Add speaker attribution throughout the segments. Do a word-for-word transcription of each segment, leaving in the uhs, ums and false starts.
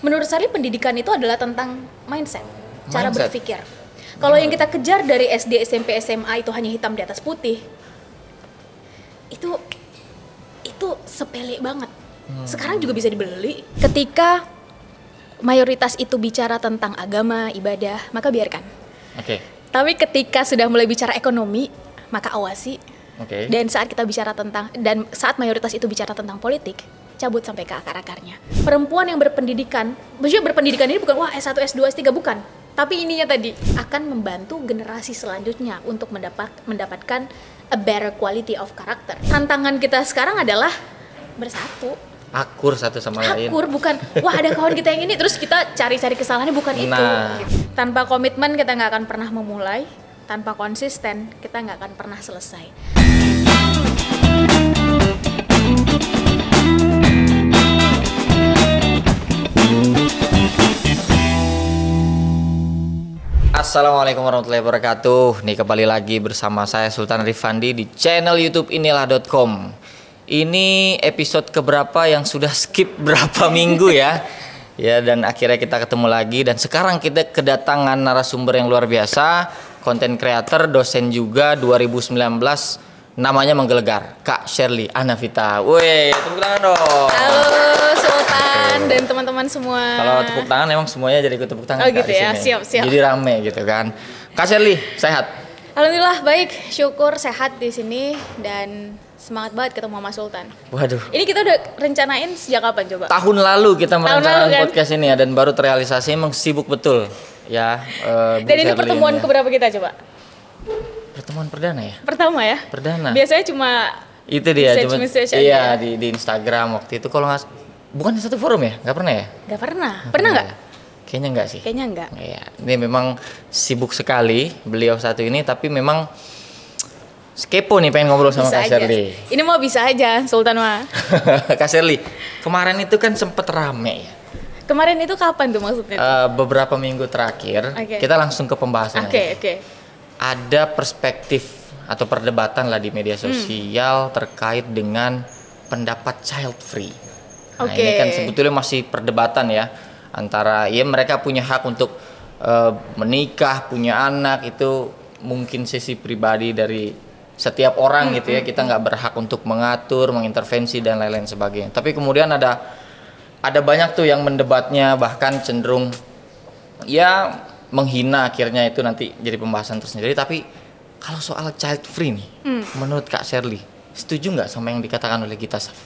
Speaker 1: menurut saya pendidikan itu adalah tentang mindset, cara
Speaker 2: Mindset.
Speaker 1: berpikir. Kalau yang kita kejar dari S D, S M P, S M A itu hanya hitam di atas putih, itu itu sepele banget. Hmm. Sekarang juga bisa dibeli. Ketika mayoritas itu bicara tentang agama, ibadah, maka biarkan.
Speaker 2: Oke. Okay.
Speaker 1: Tapi ketika sudah mulai bicara ekonomi, maka awasi.
Speaker 2: Oke. Okay.
Speaker 1: Dan saat kita bicara tentang dan saat mayoritas itu bicara tentang politik, cabut sampai ke akar-akarnya. Perempuan yang berpendidikan, maksudnya berpendidikan ini bukan wah S satu, S dua, S tiga, bukan. Tapi ininya tadi akan membantu generasi selanjutnya untuk mendapat mendapatkan a better quality of character. Tantangan kita sekarang adalah bersatu.
Speaker 2: Akur satu sama lain.
Speaker 1: Akur, bukan wah ada kawan kita yang ini terus kita cari-cari kesalahannya, bukan
Speaker 2: nah.
Speaker 1: itu. Tanpa komitmen kita nggak akan pernah memulai, tanpa konsisten kita nggak akan pernah selesai.
Speaker 2: Assalamualaikum warahmatullahi wabarakatuh. Nih kembali lagi bersama saya Sultan Rifandi di channel YouTube inilah dot com. Ini episode keberapa yang sudah skip berapa minggu ya? Ya, dan akhirnya kita ketemu lagi dan sekarang kita kedatangan narasumber yang luar biasa, konten creator, dosen juga dua ribu sembilan belas, namanya menggelegar, Kak Sherly Anavita. Woi, tepuk tangan dong.
Speaker 1: Halo Sultan dan teman-teman semua.
Speaker 2: Kalau tepuk tangan emang semuanya jadi ikut tepuk tangan.
Speaker 1: Oh
Speaker 2: Kak,
Speaker 1: gitu
Speaker 2: di
Speaker 1: ya,
Speaker 2: sini.
Speaker 1: siap siap.
Speaker 2: Jadi rame gitu kan. Kak Sherly, sehat?
Speaker 1: Alhamdulillah baik, syukur sehat di sini dan semangat banget ketemu sama Sultan.
Speaker 2: Waduh.
Speaker 1: Ini kita udah rencanain sejak kapan coba?
Speaker 2: Tahun lalu kita merencanakan
Speaker 1: kan?
Speaker 2: podcast ini ya, dan baru terrealisasi, emang sibuk betul ya. Uh,
Speaker 1: dan ini pertemuan
Speaker 2: ya.
Speaker 1: keberapa kita coba?
Speaker 2: Pertemuan perdana ya?
Speaker 1: Pertama ya?
Speaker 2: Perdana.
Speaker 1: Biasanya cuma
Speaker 2: itu dia,
Speaker 1: message,
Speaker 2: cuma
Speaker 1: message
Speaker 2: iya
Speaker 1: aja.
Speaker 2: di di Instagram waktu itu kalau nggak, bukan di satu forum ya? Nggak pernah ya?
Speaker 1: Nggak pernah. Pernah nggak?
Speaker 2: Kayaknya nggak sih.
Speaker 1: Kayaknya nggak.
Speaker 2: Iya, ini memang sibuk sekali beliau satu ini, tapi memang kepo nih pengen ngobrol sama
Speaker 1: Bisa
Speaker 2: Kak
Speaker 1: aja.
Speaker 2: Sherly.
Speaker 1: Ini mau bisa aja Sultan mah.
Speaker 2: Kak Sherly, kemarin itu kan sempet rame ya.
Speaker 1: Kemarin itu kapan tuh maksudnya?
Speaker 2: Uh, beberapa minggu terakhir,
Speaker 1: okay.
Speaker 2: kita langsung ke pembahasan.
Speaker 1: Oke, okay, oke. Okay.
Speaker 2: Ada perspektif atau perdebatan lah di media sosial hmm. terkait dengan pendapat child free. Nah,
Speaker 1: okay.
Speaker 2: ini kan sebetulnya masih perdebatan ya, antara ya mereka punya hak untuk uh, menikah, punya anak, itu mungkin sisi pribadi dari setiap orang hmm, gitu ya, kita nggak berhak untuk mengatur, mengintervensi dan lain-lain sebagainya. Tapi kemudian ada ada banyak tuh yang mendebatnya, bahkan cenderung ya menghina, akhirnya itu nanti jadi pembahasan tersendiri. Tapi kalau soal child free nih, hmm. menurut Kak Sherly, setuju nggak sama yang dikatakan oleh Gita Saf?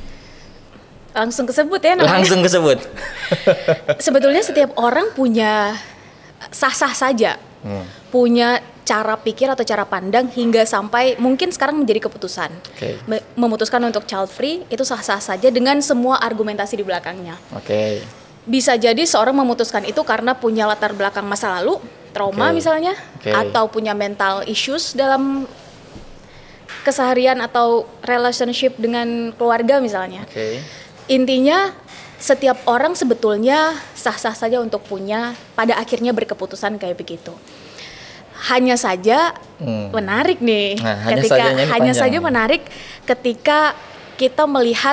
Speaker 1: Langsung kesebut ya namanya.
Speaker 2: Langsung kesebut.
Speaker 1: Sebetulnya setiap orang punya sah-sah saja, hmm. punya cara pikir atau cara pandang hingga sampai mungkin sekarang menjadi keputusan. Okay. Memutuskan untuk child free itu sah-sah saja dengan semua argumentasi di belakangnya. Oke.
Speaker 2: Okay.
Speaker 1: Bisa jadi seorang memutuskan itu karena punya latar belakang masa lalu, trauma okay. misalnya, okay. atau punya mental issues dalam keseharian atau relationship dengan keluarga misalnya. Okay. Intinya setiap orang sebetulnya sah-sah saja untuk punya, pada akhirnya berkeputusan kayak begitu. Hanya saja hmm. menarik nih, nah, ketika hanya, hanya saja menarik ketika kita melihat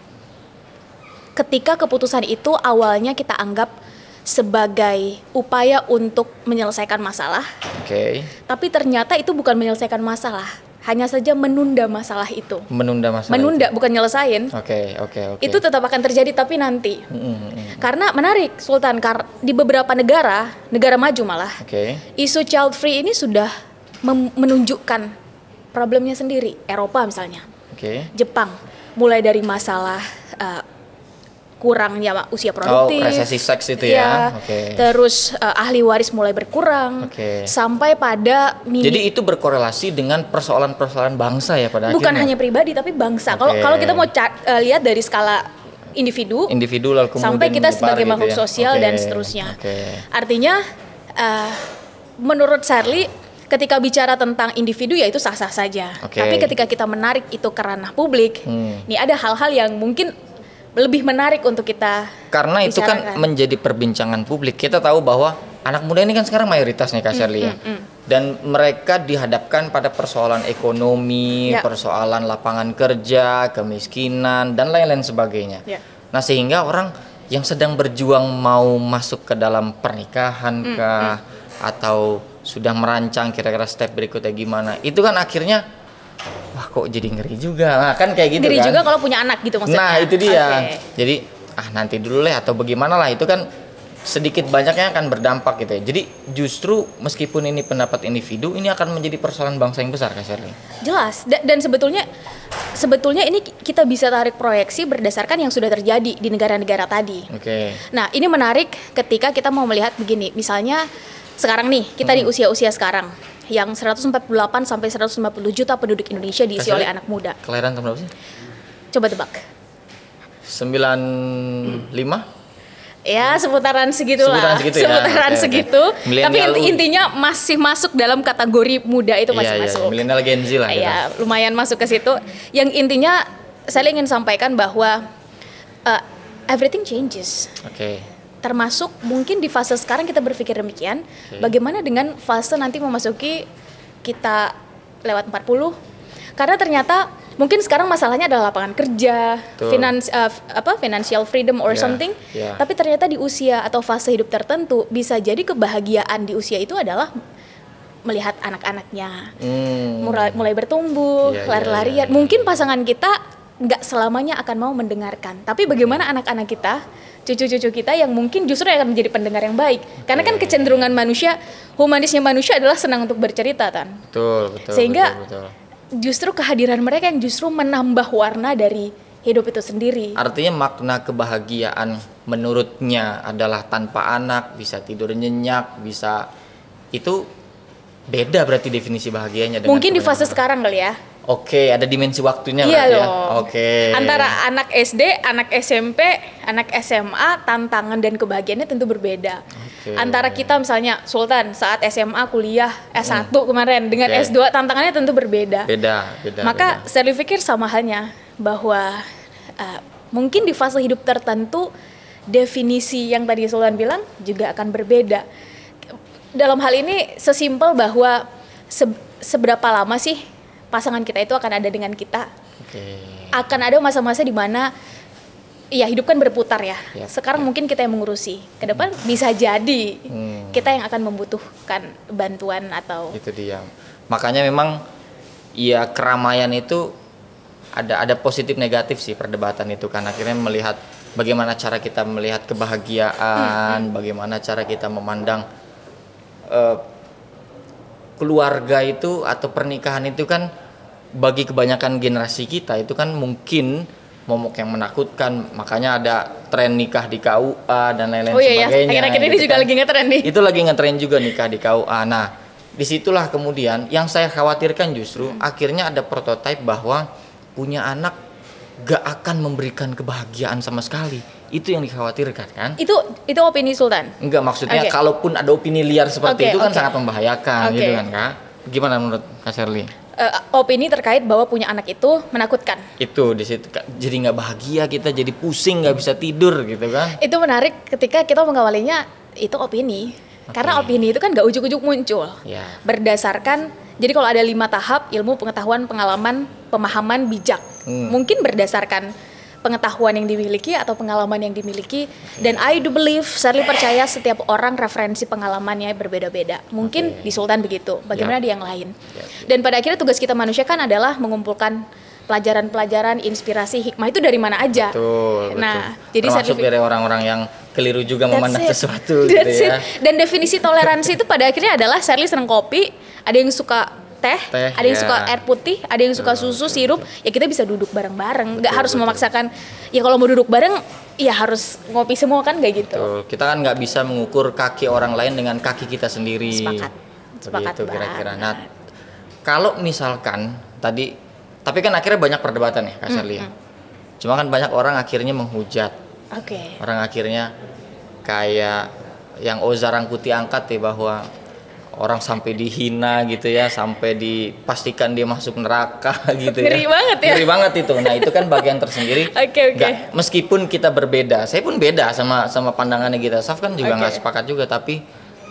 Speaker 1: ketika keputusan itu awalnya kita anggap sebagai upaya untuk menyelesaikan masalah,
Speaker 2: okay.
Speaker 1: tapi ternyata itu bukan menyelesaikan masalah, hanya saja menunda masalah itu.
Speaker 2: Menunda masalah.
Speaker 1: Menunda,
Speaker 2: itu.
Speaker 1: bukan nyelesain.
Speaker 2: Oke, okay, oke, okay, oke. Okay.
Speaker 1: Itu tetap akan terjadi tapi nanti. Mm-hmm. Karena menarik, Sultan, kar- di beberapa negara, negara maju malah, okay. isu child free ini sudah mem- menunjukkan problemnya sendiri. Eropa misalnya, okay. Jepang, mulai dari masalah uh, kurangnya usia produktif,
Speaker 2: oh, resesi seks itu ya, ya. Okay.
Speaker 1: Terus uh, ahli waris mulai berkurang, okay. sampai pada mini.
Speaker 2: Jadi itu berkorelasi dengan persoalan-persoalan bangsa ya pada
Speaker 1: bukan
Speaker 2: akhirnya.
Speaker 1: hanya pribadi tapi bangsa. Kalau okay. kalau kita mau ca- uh, lihat dari skala individu,
Speaker 2: individu lalu kemudian
Speaker 1: sampai kita sebagai
Speaker 2: gitu
Speaker 1: makhluk
Speaker 2: ya?
Speaker 1: sosial okay. dan seterusnya. Okay. Artinya, uh, menurut Sherly, ketika bicara tentang individu ya itu sah-sah saja. Okay. Tapi ketika kita menarik itu ke ranah publik, hmm. nih ada hal-hal yang mungkin lebih menarik untuk kita
Speaker 2: karena
Speaker 1: bicarakan.
Speaker 2: Itu kan menjadi perbincangan publik. Kita tahu bahwa anak muda ini kan sekarang mayoritas nih Kak Sherly mm, ya. Mm, mm. Dan mereka dihadapkan pada persoalan ekonomi, ya. persoalan lapangan kerja, kemiskinan dan lain-lain sebagainya. Ya. Nah, sehingga orang yang sedang berjuang mau masuk ke dalam pernikahan
Speaker 1: Mm,
Speaker 2: kah, atau sudah merancang kira-kira step berikutnya gimana, itu kan akhirnya wah kok jadi ngeri juga, nah, kan kayak gitu
Speaker 1: Ngeri
Speaker 2: kan.
Speaker 1: juga kalau punya anak gitu maksudnya.
Speaker 2: Nah itu dia.
Speaker 1: Okay.
Speaker 2: Jadi ah nanti dulu lah atau bagaimana lah, itu kan sedikit banyaknya akan berdampak gitu ya. Jadi justru meskipun ini pendapat individu, ini akan menjadi persoalan bangsa yang besar, Kak Shirley.
Speaker 1: Jelas. Da- dan sebetulnya sebetulnya ini kita bisa tarik proyeksi berdasarkan yang sudah terjadi di negara-negara tadi.
Speaker 2: Oke. Okay.
Speaker 1: Nah, ini menarik ketika kita mau melihat begini. Misalnya sekarang nih, kita hmm. di usia-usia sekarang yang seratus empat puluh delapan sampai seratus lima puluh juta penduduk Indonesia diisi
Speaker 2: Kak
Speaker 1: oleh
Speaker 2: Shirley,
Speaker 1: anak muda.
Speaker 2: kelahiran tahun berapa sih?
Speaker 1: Coba tebak.
Speaker 2: sembilan lima?
Speaker 1: Ya, seputaran segitulah.
Speaker 2: Seputaran segitu ya.
Speaker 1: Seputaran
Speaker 2: Oke,
Speaker 1: segitu.
Speaker 2: oke.
Speaker 1: Tapi
Speaker 2: Millennial
Speaker 1: intinya masih masuk dalam kategori muda itu masih
Speaker 2: iya,
Speaker 1: masuk.
Speaker 2: Iya, milenial Gen Z lah.
Speaker 1: Iya, lumayan masuk ke situ. Yang intinya saya ingin sampaikan bahwa uh, everything changes.
Speaker 2: Oke. Okay.
Speaker 1: Termasuk mungkin di fase sekarang kita berpikir demikian. Okay. Bagaimana dengan fase nanti memasuki kita lewat empat puluh? Karena ternyata mungkin sekarang masalahnya adalah lapangan kerja, finans, uh, apa financial freedom or yeah, something. Yeah. Tapi ternyata di usia atau fase hidup tertentu bisa jadi kebahagiaan di usia itu adalah melihat anak-anaknya hmm. mulai, mulai bertumbuh, yeah, lari-larian. Yeah, yeah, yeah. Mungkin pasangan kita nggak selamanya akan mau mendengarkan. Tapi bagaimana anak-anak kita, cucu-cucu kita yang mungkin justru akan menjadi pendengar yang baik. Karena kan kecenderungan manusia, humanisnya manusia adalah senang untuk bercerita, Tan.
Speaker 2: Betul, betul.
Speaker 1: Sehingga
Speaker 2: betul, betul.
Speaker 1: justru kehadiran mereka yang justru menambah warna dari hidup itu sendiri.
Speaker 2: Artinya makna kebahagiaan menurutnya adalah tanpa anak, bisa tidur nyenyak, bisa, itu beda berarti definisi bahagianya dengan
Speaker 1: mungkin di fase sekarang kali ya.
Speaker 2: Oke, ada dimensi waktunya
Speaker 1: iya
Speaker 2: berarti ya.
Speaker 1: Oke. Antara anak S D, anak S M P, anak S M A, tantangan dan kebahagiaannya tentu berbeda. Oke. Antara kita misalnya Sultan saat S M A, kuliah S satu hmm. kemarin dengan okay. S dua, tantangannya tentu berbeda.
Speaker 2: Beda, beda.
Speaker 1: Maka
Speaker 2: beda.
Speaker 1: saya pikir sama halnya bahwa uh, mungkin di fase hidup tertentu definisi yang tadi Sultan bilang juga akan berbeda. Dalam hal ini sesimpel bahwa se- seberapa lama sih pasangan kita itu akan ada dengan kita. Okay. Akan ada masa-masa di mana ya hidup kan berputar ya. Yep. Sekarang yep. mungkin kita yang mengurusi. Ke depan hmm. bisa jadi hmm. kita yang akan membutuhkan bantuan atau
Speaker 2: itu dia. Makanya memang ya keramaian itu ada ada positif negatif sih perdebatan itu kan. Akhirnya melihat bagaimana cara kita melihat kebahagiaan, hmm. bagaimana cara kita memandang uh, keluarga itu atau pernikahan itu kan bagi kebanyakan generasi kita itu kan mungkin momok yang menakutkan, makanya ada tren nikah di K U A dan lain-lain
Speaker 1: oh, iya,
Speaker 2: sebagainya.
Speaker 1: Akhir-akhir ini
Speaker 2: gitu
Speaker 1: juga
Speaker 2: kan.
Speaker 1: lagi ngetren nih.
Speaker 2: Itu lagi ngetren juga nikah di K U A. Nah, disitulah kemudian yang saya khawatirkan justru hmm. akhirnya ada prototipe bahwa punya anak gak akan memberikan kebahagiaan sama sekali. Itu yang dikhawatirkan kan? Itu
Speaker 1: itu opini Sultan?
Speaker 2: Enggak, maksudnya okay. kalaupun ada opini liar seperti okay, itu kan okay. sangat membahayakan okay. gitu kan Kak. Gimana menurut Kak Shirley?
Speaker 1: Uh, opini terkait bahwa punya anak itu menakutkan.
Speaker 2: Itu di situ jadi nggak bahagia kita, jadi pusing, nggak bisa tidur gitu kan?
Speaker 1: Itu menarik ketika kita mengawalinya itu opini, okay. karena opini itu kan nggak ujuk-ujuk muncul. Yeah. Berdasarkan, jadi kalau ada lima tahap ilmu, pengetahuan, pengalaman, pemahaman, bijak, hmm. mungkin berdasarkan pengetahuan yang dimiliki atau pengalaman yang dimiliki. Okay. Dan I do believe, Shirley percaya setiap orang referensi pengalamannya berbeda-beda. Mungkin okay. di Sultan begitu, bagaimana yep. di yang lain. Yep. Dan pada akhirnya tugas kita manusia kan adalah mengumpulkan pelajaran-pelajaran, inspirasi, hikmah itu dari mana aja.
Speaker 2: Betul,
Speaker 1: nah,
Speaker 2: betul.
Speaker 1: jadi
Speaker 2: termasuk dari orang-orang yang keliru juga memandang sesuatu gitu ya.
Speaker 1: Dan definisi toleransi itu pada akhirnya adalah Shirley seneng kopi, ada yang suka teh, teh ada yang ya. suka air putih, ada yang suka betul, susu, betul, sirup, betul. Ya kita bisa duduk bareng-bareng, nggak harus betul. memaksakan. Ya kalau mau duduk bareng, ya harus ngopi semua kan kayak gitu.
Speaker 2: Betul. Kita kan nggak bisa mengukur kaki orang lain dengan kaki kita sendiri.
Speaker 1: Sepakat, sepakat
Speaker 2: begitu kira-kira. Nah, kalau misalkan tadi, tapi kan akhirnya banyak perdebatan ya Kak Shirley. Mm, mm. Cuma kan banyak orang akhirnya menghujat.
Speaker 1: Oke. Okay.
Speaker 2: Orang akhirnya kayak yang Oza Rangkuti angkat ya bahwa orang sampai dihina gitu ya, sampai dipastikan dia masuk neraka gitu ya.
Speaker 1: Ngeri banget ya.
Speaker 2: Ngeri banget itu. Nah, itu kan bagian tersendiri.
Speaker 1: Oke, okay, oke. Okay.
Speaker 2: Meskipun kita berbeda, saya pun beda sama sama pandangannya kita. Saf kan juga nggak okay. sepakat juga, tapi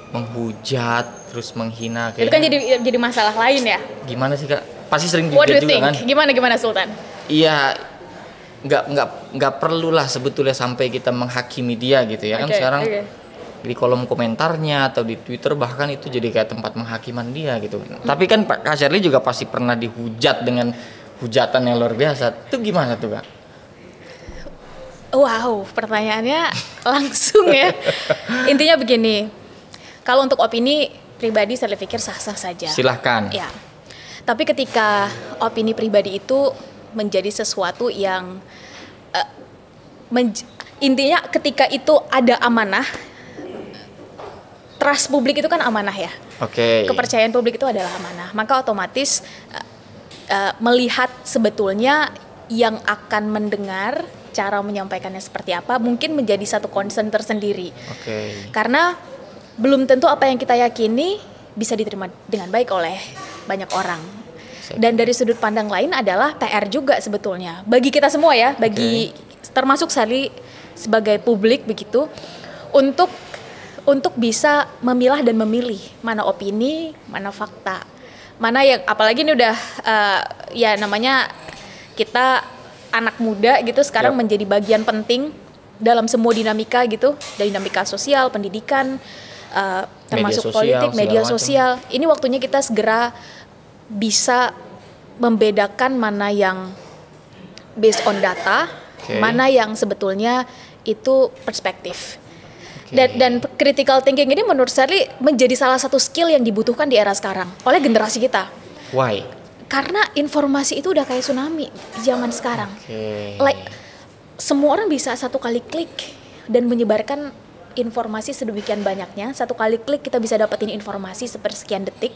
Speaker 2: menghujat terus menghina kayak.
Speaker 1: Itu kan jadi jadi masalah lain ya.
Speaker 2: Gimana sih Kak? Pasti sering
Speaker 1: dihujat juga
Speaker 2: think?
Speaker 1: kan. Gimana gimana Sultan?
Speaker 2: Iya. nggak nggak nggak perlulah sebetulnya sampai kita menghakimi dia gitu ya. Okay, kan sekarang okay. di kolom komentarnya atau di Twitter bahkan itu jadi kayak tempat menghakiman dia gitu. Hmm. Tapi kan Pak Kak Sherly juga pasti pernah dihujat dengan hujatan yang luar biasa. Itu gimana tuh Kak?
Speaker 1: Wow, pertanyaannya langsung ya. Intinya begini, kalau untuk opini pribadi saya pikir sah-sah saja.
Speaker 2: Silahkan.
Speaker 1: Ya. Tapi ketika opini pribadi itu menjadi sesuatu yang uh, menj- intinya ketika itu ada amanah, trust publik itu kan amanah ya.
Speaker 2: Oke. Okay.
Speaker 1: Kepercayaan publik itu adalah amanah. Maka otomatis uh, uh, melihat sebetulnya yang akan mendengar cara menyampaikannya seperti apa mungkin menjadi satu concern tersendiri.
Speaker 2: Oke. Okay.
Speaker 1: Karena belum tentu apa yang kita yakini bisa diterima dengan baik oleh banyak orang. Dan dari sudut pandang lain adalah P R juga sebetulnya bagi kita semua ya, bagi okay. termasuk Sherly sebagai publik begitu, untuk untuk bisa memilah dan memilih mana opini, mana fakta, mana yang apalagi ini udah uh, ya namanya kita anak muda gitu sekarang yep. menjadi bagian penting dalam semua dinamika gitu, dinamika sosial, pendidikan, uh, termasuk media politik, sosial, media sosial. Macam. Ini waktunya kita segera bisa membedakan mana yang based on data, okay. mana yang sebetulnya itu perspektif. Okay. Dan, dan critical thinking ini menurut Sherly menjadi salah satu skill yang dibutuhkan di era sekarang oleh generasi kita.
Speaker 2: Why?
Speaker 1: Karena informasi itu udah kayak tsunami zaman sekarang.
Speaker 2: Okay.
Speaker 1: Like semua orang bisa satu kali klik dan menyebarkan informasi sedemikian banyaknya. Satu kali klik kita bisa dapetin informasi sepersekian detik.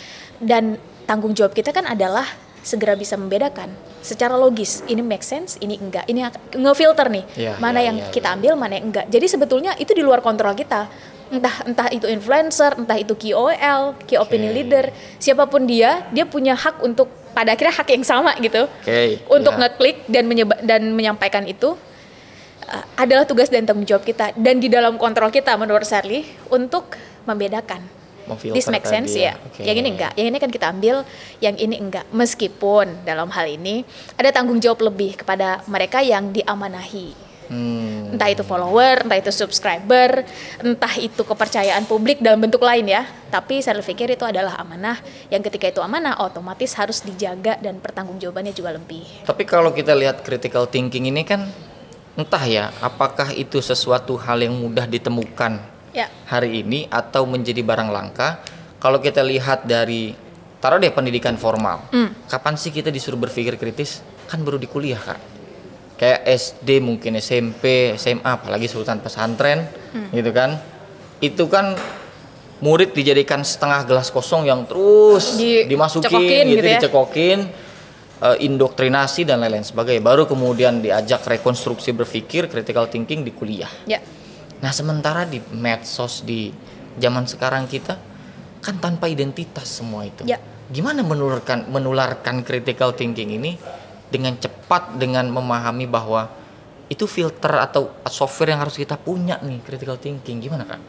Speaker 1: Dan tanggung jawab kita kan adalah segera bisa membedakan secara logis, ini make sense, ini enggak, ini ngefilter nih, yeah, mana yeah, yang yeah, kita yeah. ambil, mana yang enggak. Jadi sebetulnya itu di luar kontrol kita. Entah entah itu influencer, entah itu K O L, key opinion okay. leader, siapapun dia, dia punya hak untuk pada akhirnya hak yang sama gitu,
Speaker 2: okay,
Speaker 1: untuk
Speaker 2: yeah.
Speaker 1: ngeklik dan menyeba, dan menyampaikan itu uh, adalah tugas dan tanggung jawab kita dan di dalam kontrol kita menurut Sherly untuk membedakan. This make sense ya, okay. yang ini enggak, yang ini kan kita ambil, yang ini enggak. Meskipun dalam hal ini ada tanggung jawab lebih kepada mereka yang diamanahi, hmm. entah itu follower, entah itu subscriber, entah itu kepercayaan publik dalam bentuk lain ya. Tapi saya pikir itu adalah amanah, yang ketika itu amanah otomatis harus dijaga dan pertanggungjawabannya juga lebih.
Speaker 2: Tapi kalau kita lihat critical thinking ini kan, entah ya, apakah itu sesuatu hal yang mudah ditemukan ya. hari ini atau menjadi barang langka. Kalau kita lihat dari taruh deh pendidikan formal, mm. kapan sih kita disuruh berpikir kritis? Kan baru di kuliah Kak, kayak S D mungkin, S M P, S M A, apalagi sultan pesantren mm. gitu kan. Itu kan murid dijadikan setengah gelas kosong yang terus di, dimasukin gitu, gitu ya? dicekokin, uh, indoktrinasi dan lain-lain sebagainya. Baru kemudian diajak rekonstruksi berpikir, critical thinking di kuliah ya. Nah sementara di medsos di zaman sekarang kita kan tanpa identitas semua itu. Ya. Gimana menularkan menularkan critical thinking ini dengan cepat, dengan memahami bahwa itu filter atau software yang harus kita punya nih, critical thinking. Gimana Kak?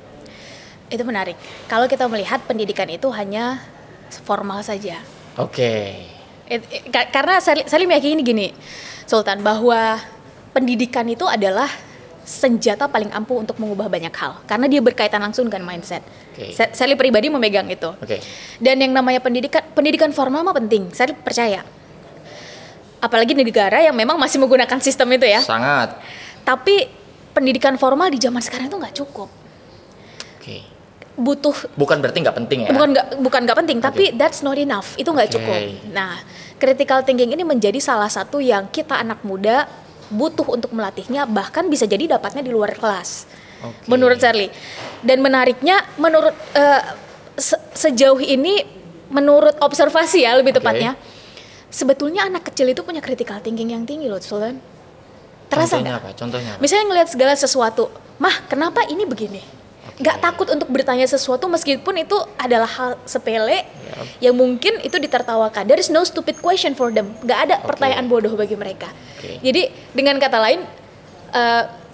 Speaker 1: Itu menarik. Kalau kita melihat pendidikan itu hanya formal saja.
Speaker 2: Oke.
Speaker 1: Okay. Karena saya, saya meyakini gini, Sultan, bahwa pendidikan itu adalah senjata paling ampuh untuk mengubah banyak hal karena dia berkaitan langsung dengan mindset. Okay. Sherly pribadi memegang itu. Okay. Dan yang namanya pendidikan pendidikan formal mah penting, Sherly percaya. Apalagi di negara yang memang masih menggunakan sistem itu ya.
Speaker 2: Sangat.
Speaker 1: Tapi pendidikan formal di zaman sekarang itu nggak cukup. Oke. Okay. Butuh.
Speaker 2: Bukan berarti nggak penting ya?
Speaker 1: Bukan nggak bukan nggak penting, okay. tapi that's not enough. Itu nggak okay. cukup. Nah, critical thinking ini menjadi salah satu yang kita anak muda butuh untuk melatihnya, bahkan bisa jadi dapatnya di luar kelas. Okay. Menurut Sherly. Dan menariknya menurut uh, se- sejauh ini menurut observasi ya lebih tepatnya, okay. sebetulnya anak kecil itu punya critical thinking yang tinggi loh, Sultan. Terasa
Speaker 2: Contohnya
Speaker 1: gak?
Speaker 2: apa? Contohnya apa?
Speaker 1: Misalnya ngelihat segala sesuatu, "Mah, kenapa ini begini?" Okay. Gak takut untuk bertanya sesuatu meskipun itu adalah hal sepele yep. yang mungkin itu ditertawakan. There is no stupid question for them. Gak ada okay. pertanyaan bodoh bagi mereka. Okay. Jadi dengan kata lain, uh,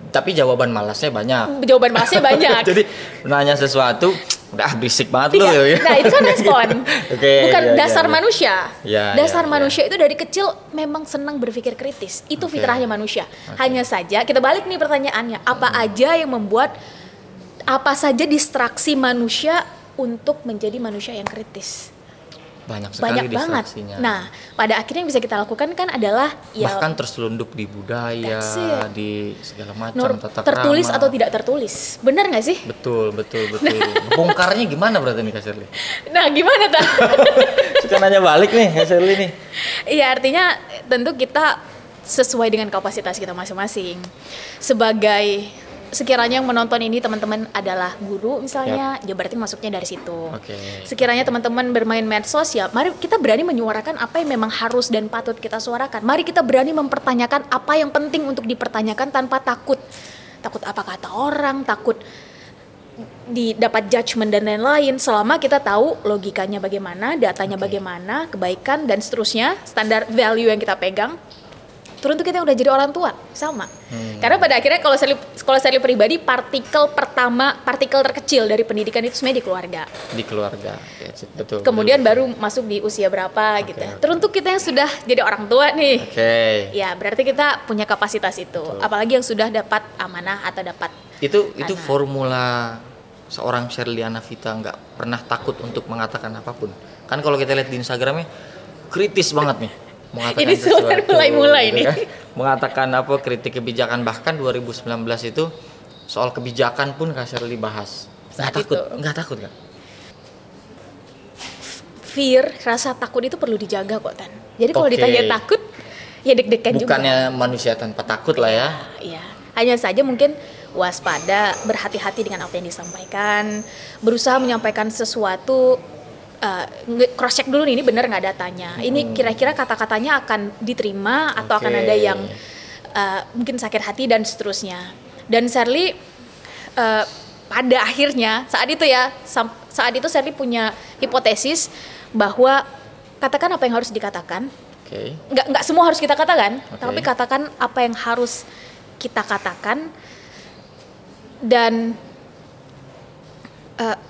Speaker 2: Tapi jawaban malasnya banyak.
Speaker 1: Jawaban malasnya banyak.
Speaker 2: Jadi menanya sesuatu, udah berisik banget
Speaker 1: Tidak.
Speaker 2: lu. Ya.
Speaker 1: Nah itu kan respon.
Speaker 2: Okay,
Speaker 1: bukan
Speaker 2: ya,
Speaker 1: dasar
Speaker 2: ya, ya.
Speaker 1: manusia.
Speaker 2: Ya,
Speaker 1: dasar
Speaker 2: ya,
Speaker 1: manusia
Speaker 2: ya.
Speaker 1: itu dari kecil memang senang berpikir kritis. Itu
Speaker 2: Okay.
Speaker 1: fitrahnya manusia.
Speaker 2: Okay.
Speaker 1: Hanya saja kita balik nih pertanyaannya, apa hmm. aja yang membuat apa saja distraksi manusia untuk menjadi manusia yang kritis?
Speaker 2: Banyak sekali
Speaker 1: Banyak banget. Nah, pada akhirnya yang bisa kita lakukan kan adalah ya,
Speaker 2: bahkan terselundup di budaya, di segala macam
Speaker 1: Nor-
Speaker 2: tata
Speaker 1: tertulis
Speaker 2: krama.
Speaker 1: atau tidak tertulis. Benar nggak sih?
Speaker 2: Betul, betul, betul. Bongkarnya gimana berarti nih Kak Shirley?
Speaker 1: Nah, gimana tak?
Speaker 2: Suka nanya balik nih Kak Shirley nih.
Speaker 1: Iya, artinya tentu kita sesuai dengan kapasitas kita masing-masing. Sebagai sekiranya yang menonton ini teman-teman adalah guru misalnya, yep. ya berarti masuknya dari situ.
Speaker 2: Okay.
Speaker 1: Sekiranya teman-teman bermain medsos, ya mari kita berani menyuarakan apa yang memang harus dan patut kita suarakan. Mari kita berani mempertanyakan apa yang penting untuk dipertanyakan tanpa takut. Takut apa kata orang, takut didapat judgement dan lain-lain. Selama kita tahu logikanya bagaimana, datanya okay. bagaimana, kebaikan dan seterusnya, standar value yang kita pegang. Teruntuk kita yang udah jadi orang tua sama, hmm. karena pada akhirnya kalau saya kalau saya pribadi partikel pertama partikel terkecil dari pendidikan itu sebenarnya di keluarga.
Speaker 2: Di keluarga, ya, betul.
Speaker 1: Kemudian
Speaker 2: betul,
Speaker 1: baru masuk di usia berapa okay, gitu.
Speaker 2: Okay.
Speaker 1: Teruntuk kita yang sudah jadi orang tua nih,
Speaker 2: okay.
Speaker 1: ya berarti kita punya kapasitas itu. Betul. Apalagi yang sudah dapat amanah atau dapat
Speaker 2: itu itu anak. Formula seorang Shirley Anavita nggak pernah takut untuk mengatakan apapun. Kan kalau kita lihat di Instagramnya kritis banget nih. Mengatakan
Speaker 1: ini sesuatu mulai-mulai
Speaker 2: gitu
Speaker 1: nih.
Speaker 2: Kan? Mengatakan apa kritik kebijakan, bahkan dua ribu sembilan belas itu soal kebijakan pun Kak Shirley bahas. Nggak takut, nggak takut kan?
Speaker 1: Fear, rasa takut itu perlu dijaga kok Tan. Jadi kalau okay. ditanya takut, ya deg-degan juga.
Speaker 2: Bukannya manusia tanpa takut lah ya.
Speaker 1: Iya, hanya saja mungkin waspada, berhati-hati dengan apa yang disampaikan, berusaha menyampaikan sesuatu. Uh, cross check dulu nih, ini benar nggak datanya, ini kira-kira kata-katanya akan diterima atau okay. akan ada yang uh, mungkin sakit hati dan seterusnya. Dan Shirley uh, pada akhirnya saat itu ya saat itu Shirley punya hipotesis bahwa katakan apa yang harus dikatakan, okay. nggak nggak semua harus kita katakan, okay. tapi katakan apa yang harus kita katakan dan uh,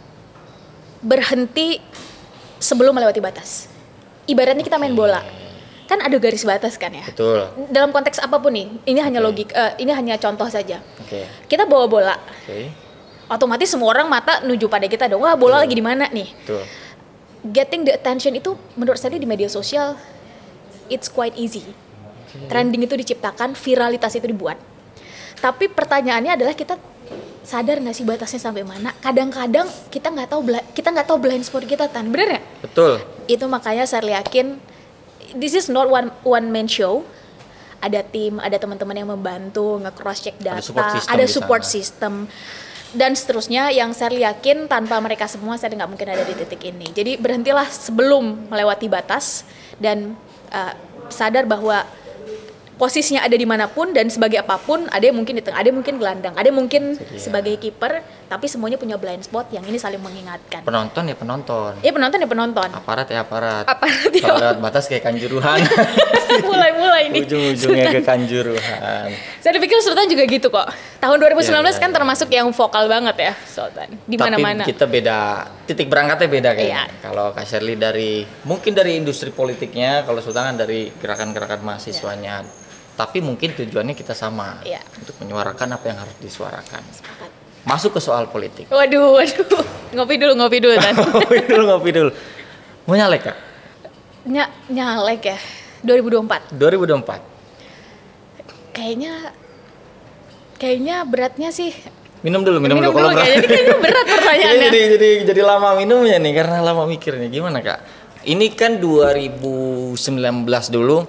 Speaker 1: berhenti sebelum melewati batas. Ibaratnya kita main bola, kan ada garis batas kan ya.
Speaker 2: Betul.
Speaker 1: Dalam konteks apapun nih, ini hanya okay. logik, uh, ini hanya contoh saja.
Speaker 2: Okay.
Speaker 1: Kita bawa bola,
Speaker 2: okay.
Speaker 1: otomatis semua orang mata nuju pada kita dong. Wah bola Betul. Lagi di mana nih?
Speaker 2: Betul.
Speaker 1: Getting the attention itu menurut saya di media sosial, it's quite easy. Okay. Trending itu diciptakan, viralitas itu dibuat. Tapi pertanyaannya adalah kita sadar nggak sih batasnya sampai mana? Kadang-kadang kita nggak tahu kita nggak tahu blind spot kita Tan, bener nggak?
Speaker 2: Betul.
Speaker 1: Itu makanya saya yakin this is not one one man show. Ada tim, ada teman-teman yang membantu nge-cross check data, ada support system, ada support system dan seterusnya yang saya yakin tanpa mereka semua saya nggak mungkin ada di titik ini. Jadi berhentilah sebelum melewati batas dan uh, sadar bahwa posisinya ada dimanapun dan sebagai apapun, ada yang mungkin di tengah, ada yang mungkin gelandang, ada yang mungkin yeah. sebagai kiper, tapi semuanya punya blind spot yang ini saling mengingatkan.
Speaker 2: Penonton ya penonton.
Speaker 1: Iya penonton ya penonton.
Speaker 2: Aparat ya aparat.
Speaker 1: Aparat ya.
Speaker 2: Kalau lewat batas kayak Kanjuruhan.
Speaker 1: Mulai-mulai nih.
Speaker 2: Ujung-ujungnya ke Kanjuruhan.
Speaker 1: Saya pikir Sultan juga gitu kok. Tahun dua ribu sembilan belas yeah, yeah, kan
Speaker 2: yeah.
Speaker 1: termasuk yang vokal banget ya Sultan. Di mana-mana.
Speaker 2: Tapi kita beda, titik berangkatnya beda kayaknya.
Speaker 1: Yeah.
Speaker 2: Kalau Kak Shirley dari, mungkin dari industri politiknya, kalau Sultan kan dari gerakan-gerakan mahasiswanya. Yeah. Tapi mungkin tujuannya kita sama, ya. Untuk menyuarakan apa yang harus disuarakan. Sepakat. Masuk ke soal politik.
Speaker 1: Waduh, waduh. Ngopi dulu, ngopi dulu.
Speaker 2: ngopi dulu, ngopi dulu. Mau nyalek Kak?
Speaker 1: Ny nyalek ya, dua ribu dua puluh empat.
Speaker 2: dua ribu dua puluh empat.
Speaker 1: Kayaknya, kayaknya beratnya sih.
Speaker 2: Minum dulu, minum,
Speaker 1: minum
Speaker 2: dulu.
Speaker 1: dulu kayaknya, kayaknya berat pertanyaannya.
Speaker 2: jadi, jadi, jadi lama minumnya nih, karena lama mikirnya. Gimana Kak? Ini kan dua ribu sembilan belas dulu.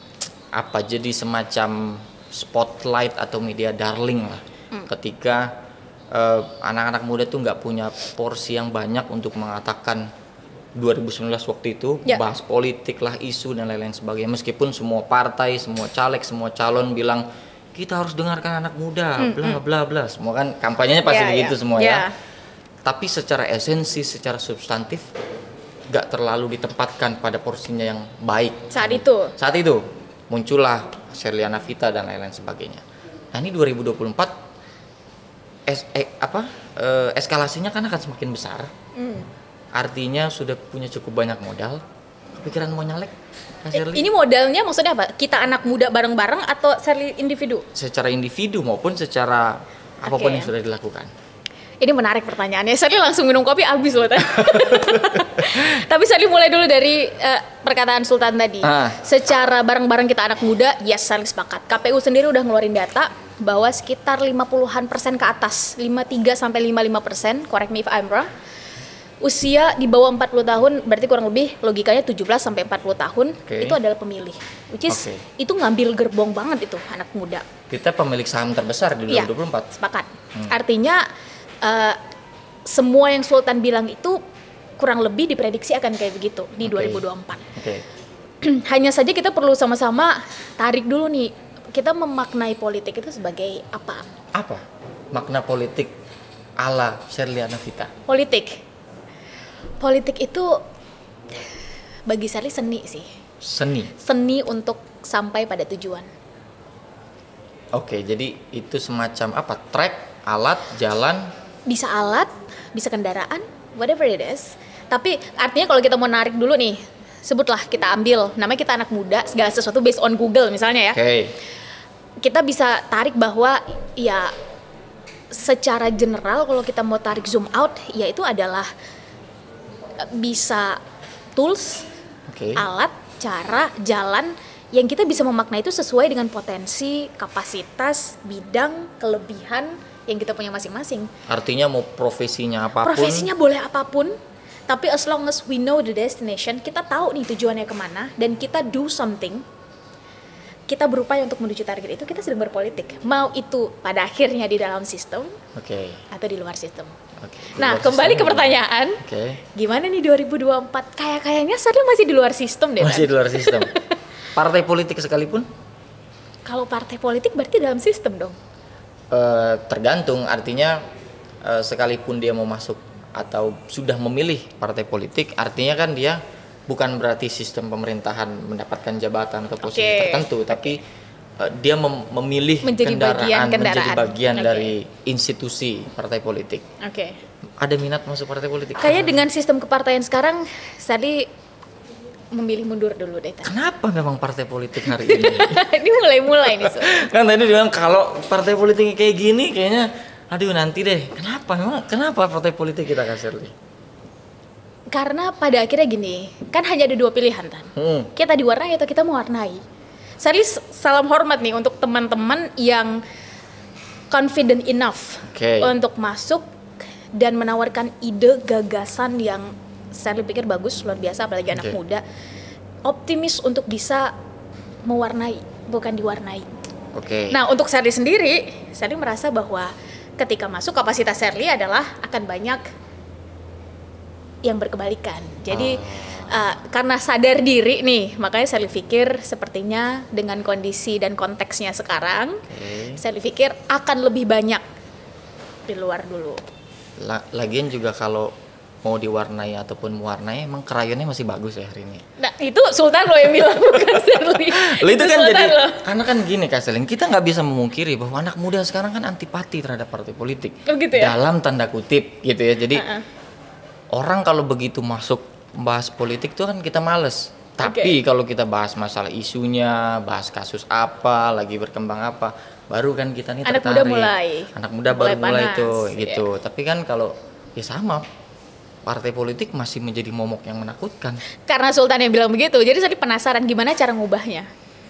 Speaker 2: Apa jadi semacam spotlight atau media darling lah hmm. ketika uh, anak-anak muda tuh nggak punya porsi yang banyak untuk mengatakan dua ribu sembilan belas waktu itu ya. Bahas politik lah, isu dan lain-lain sebagainya, meskipun semua partai, semua caleg, semua calon bilang kita harus dengarkan anak muda hmm, bla bla bla, semua kan kampanyenya pasti ya, begitu ya. Semua ya. Ya tapi secara esensi, secara substantif nggak terlalu ditempatkan pada porsinya yang baik
Speaker 1: saat itu
Speaker 2: saat itu muncullah Shirley Anavita dan lain-lain sebagainya. Nah ini dua ribu dua puluh empat es, eh, apa eh, eskalasinya kan akan semakin besar. Hmm. Artinya sudah punya cukup banyak modal. Kepikiran mau nyalek?
Speaker 1: Eh, ini modalnya maksudnya apa? Kita anak muda bareng-bareng atau Shirley individu?
Speaker 2: Secara individu maupun secara apapun okay. yang sudah dilakukan.
Speaker 1: Ini menarik pertanyaannya. Shirley langsung minum kopi habis loh. Tapi Shirley mulai dulu dari uh, perkataan Sultan tadi. Ah. Secara bareng-bareng kita anak muda, yes Shirley sepakat. K P U sendiri udah ngeluarin data bahwa sekitar lima puluhan persen ke atas, lima puluh tiga sampai lima puluh lima persen, correct me if I'm wrong. Usia di bawah empat puluh tahun, berarti kurang lebih logikanya tujuh belas sampai empat puluh tahun, okay. itu adalah pemilih. Which is, okay. itu ngambil gerbong banget itu anak muda.
Speaker 2: Kita pemilik saham terbesar di dua ribu dua puluh empat.
Speaker 1: Ya, sepakat. Hmm. Artinya, uh, semua yang Sultan bilang itu kurang lebih diprediksi akan kayak begitu di okay. dua ribu dua puluh empat. Okay. Hanya saja kita perlu sama-sama tarik dulu nih, kita memaknai politik itu sebagai apa?
Speaker 2: Apa? Makna politik ala Shirley Anavita?
Speaker 1: Politik. Politik itu bagi Shirley seni sih.
Speaker 2: Seni?
Speaker 1: Seni untuk sampai pada tujuan.
Speaker 2: Oke, jadi itu semacam apa? Track, alat, jalan?
Speaker 1: Bisa alat, bisa kendaraan, whatever it is. Tapi artinya kalau kita mau narik dulu nih, sebutlah kita ambil, namanya kita anak muda, segala sesuatu based on Google misalnya ya. Oke. Okay. Kita bisa tarik bahwa ya secara general kalau kita mau tarik zoom out, ya itu adalah bisa tools, okay. alat, cara, jalan yang kita bisa memaknai itu sesuai dengan potensi, kapasitas, bidang, kelebihan yang kita punya masing-masing.
Speaker 2: Artinya mau profesinya apapun?
Speaker 1: Profesinya boleh apapun, tapi as long as we know the destination, kita tahu nih tujuannya kemana, dan kita do something, kita berupaya untuk menuju target itu, kita sedang berpolitik. Mau itu pada akhirnya di dalam sistem, okay. atau di luar sistem. Okay, nah, kembali ke pertanyaan, okay. gimana nih dua ribu dua puluh empat? Kayak-kayaknya Shirley masih di luar sistem deh.
Speaker 2: Masih kan? Di luar sistem. Partai politik sekalipun?
Speaker 1: Kalau partai politik berarti dalam sistem dong?
Speaker 2: Uh, tergantung, artinya uh, sekalipun dia mau masuk atau sudah memilih partai politik, artinya kan dia bukan berarti sistem pemerintahan mendapatkan jabatan atau posisi okay. tertentu, tapi uh, dia mem- memilih
Speaker 1: menjadi
Speaker 2: kendaraan,
Speaker 1: bagian kendaraan,
Speaker 2: menjadi bagian
Speaker 1: okay.
Speaker 2: dari institusi partai politik.
Speaker 1: Oke. Okay.
Speaker 2: Ada minat masuk partai politik?
Speaker 1: Kayaknya dengan sistem kepartaian sekarang, tadi memilih mundur dulu deh. Tadi.
Speaker 2: Kenapa memang partai politik hari ini?
Speaker 1: Ini mulai-mulai nih. So.
Speaker 2: Kan tadi bilang kalau partai politik kayak gini, kayaknya, aduh nanti deh. Kenapa memang? Kenapa partai politik kita kasih Shirley?
Speaker 1: Karena pada akhirnya gini, kan hanya ada dua pilihan kan. Hmm. Kita diwarnai atau kita mewarnai. Shirley salam hormat nih untuk teman-teman yang confident enough okay. untuk masuk dan menawarkan ide, gagasan yang Shirley pikir bagus, luar biasa, apalagi okay. anak muda. Optimis untuk bisa mewarnai, bukan diwarnai. Oke. Okay. Nah, untuk Shirley sendiri, Shirley merasa bahwa ketika masuk kapasitas Shirley adalah akan banyak yang berkebalikan. Jadi oh. uh, karena sadar diri nih, makanya Shirley pikir sepertinya dengan kondisi dan konteksnya sekarang, okay. Shirley pikir akan lebih banyak di luar dulu.
Speaker 2: La- lagian juga kalau mau diwarnai ataupun mewarnai, emang kerayonnya masih bagus ya hari ini.
Speaker 1: Nah itu Sultan lo yang bilang, bukan Shirley.
Speaker 2: Lo itu kan Sultan jadi, lo. Karena kan gini Kak Selin, kita nggak bisa memungkiri bahwa anak muda sekarang kan antipati terhadap partai politik.
Speaker 1: Oh gitu ya?
Speaker 2: Dalam tanda kutip gitu ya. Jadi uh-uh. orang kalau begitu masuk bahas politik tuh kan kita males. Tapi okay. kalau kita bahas masalah isunya, bahas kasus apa, lagi berkembang apa, baru kan kita nih
Speaker 1: anak
Speaker 2: tertarik.
Speaker 1: Muda mulai.
Speaker 2: Anak muda mulai baru mulai tuh gitu. Yeah. Tapi kan kalau ya sama, partai politik masih menjadi momok yang menakutkan.
Speaker 1: Karena Sultan yang bilang begitu, jadi saya penasaran gimana cara ngubahnya.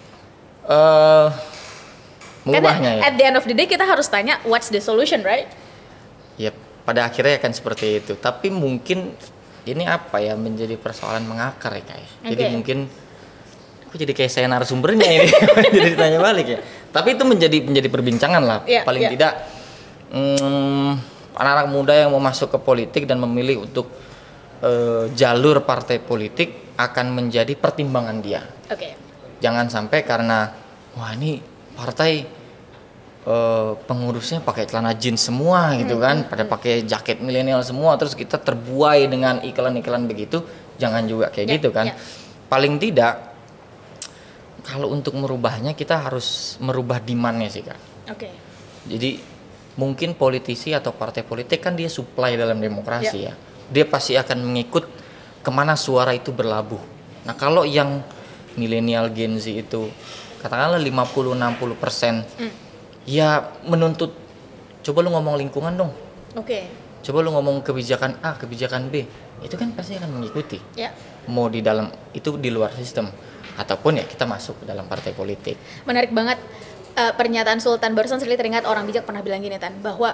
Speaker 2: Uh, mengubahnya
Speaker 1: ya.
Speaker 2: At
Speaker 1: the end of the day kita harus tanya what's the solution, right?
Speaker 2: Ya, pada akhirnya akan seperti itu. Tapi mungkin ini apa ya, menjadi persoalan mengakar ya kayak. Okay. Jadi mungkin aku jadi kayak saya narasumbernya ini, jadi ditanya balik ya. Tapi itu menjadi menjadi perbincangan lah. Yeah, paling yeah. tidak. Hmm, anak-anak muda yang mau masuk ke politik dan memilih untuk uh, jalur partai politik akan menjadi pertimbangan dia. Oke. Okay. Jangan sampai karena wah ini partai uh, pengurusnya pakai celana jeans semua gitu hmm, kan, hmm, pada pakai jaket milenial semua, terus kita terbuai dengan iklan-iklan begitu, jangan juga kayak yeah, gitu kan. Yeah. Paling tidak kalau untuk merubahnya kita harus merubah demand-nya sih Kak.
Speaker 1: Oke. Okay.
Speaker 2: Jadi mungkin politisi atau partai politik kan dia supply dalam demokrasi
Speaker 1: yeah.
Speaker 2: ya. Dia pasti akan mengikut kemana suara itu berlabuh. Nah kalau yang milenial Gen Z itu katakanlah lima puluh enam puluh persen mm. ya menuntut, coba lu ngomong lingkungan dong.
Speaker 1: Oke. Okay.
Speaker 2: Coba lu ngomong kebijakan A, kebijakan B, itu kan pasti akan mengikuti.
Speaker 1: Yeah.
Speaker 2: Mau di dalam itu di luar sistem ataupun ya kita masuk ke dalam partai politik.
Speaker 1: Menarik banget uh, pernyataan Sultan barusan. Saya teringat orang bijak pernah bilang gini Tan, bahwa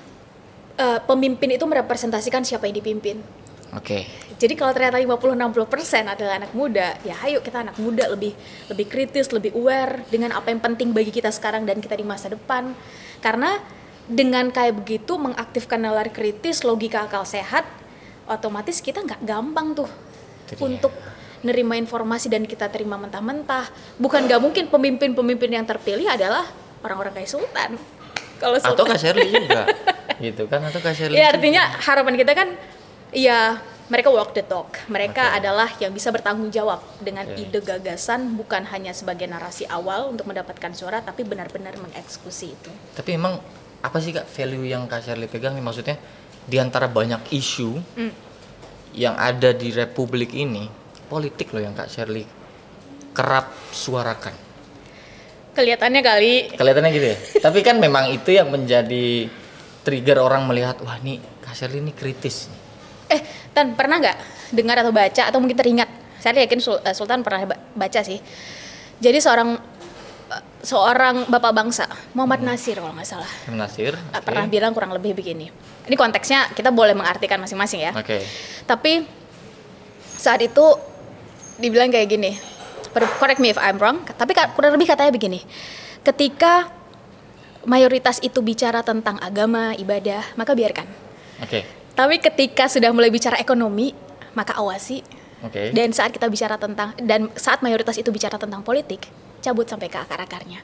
Speaker 1: uh, pemimpin itu merepresentasikan siapa yang dipimpin.
Speaker 2: Oke. Okay.
Speaker 1: Jadi kalau ternyata lima puluh sampai enam puluh persen adalah anak muda, ya ayo kita anak muda lebih lebih kritis, lebih aware dengan apa yang penting bagi kita sekarang dan kita di masa depan. Karena dengan kayak begitu mengaktifkan nalar kritis, logika akal sehat, otomatis kita nggak gampang tuh Jadi untuk nerima informasi dan kita terima mentah-mentah. Bukan nggak mungkin pemimpin-pemimpin yang terpilih adalah orang-orang kayak Sultan. Kalau Sultan.
Speaker 2: Atau Kak Sherly juga, gitu kan? Atau Kak Sherly.
Speaker 1: Ya artinya juga. Harapan kita kan, ya mereka walk the talk. Mereka okay. adalah yang bisa bertanggung jawab dengan okay. ide gagasan, bukan hanya sebagai narasi awal untuk mendapatkan suara, tapi benar-benar mengeksekusi itu.
Speaker 2: Tapi emang apa sih Kak value yang Kak Sherly pegang nih? Maksudnya di antara banyak isu mm. yang ada di Republik ini, politik loh yang Kak Sherly kerap suarakan.
Speaker 1: Kelihatannya kali.
Speaker 2: Kelihatannya gitu ya. Tapi kan memang itu yang menjadi trigger orang melihat, wah nih Kak Sherly ini kritis.
Speaker 1: Eh, Tan, pernah nggak dengar atau baca atau mungkin teringat? Saya yakin Sultan pernah baca sih. Jadi seorang seorang bapak bangsa, Muhammad hmm. Nasir kalau nggak salah.
Speaker 2: Nasir. Okay.
Speaker 1: Pernah bilang kurang lebih begini. Ini konteksnya kita boleh mengartikan masing-masing ya.
Speaker 2: Oke. Okay.
Speaker 1: Tapi saat itu dibilang kayak gini. Correct me if I'm wrong. Tapi kurang lebih katanya begini. Ketika mayoritas itu bicara tentang agama, ibadah, maka biarkan.
Speaker 2: Oke. Okay.
Speaker 1: Tapi ketika sudah mulai bicara ekonomi, maka awasi.
Speaker 2: Oke. Okay.
Speaker 1: Dan saat kita bicara tentang dan saat mayoritas itu bicara tentang politik, cabut sampai ke akar-akarnya.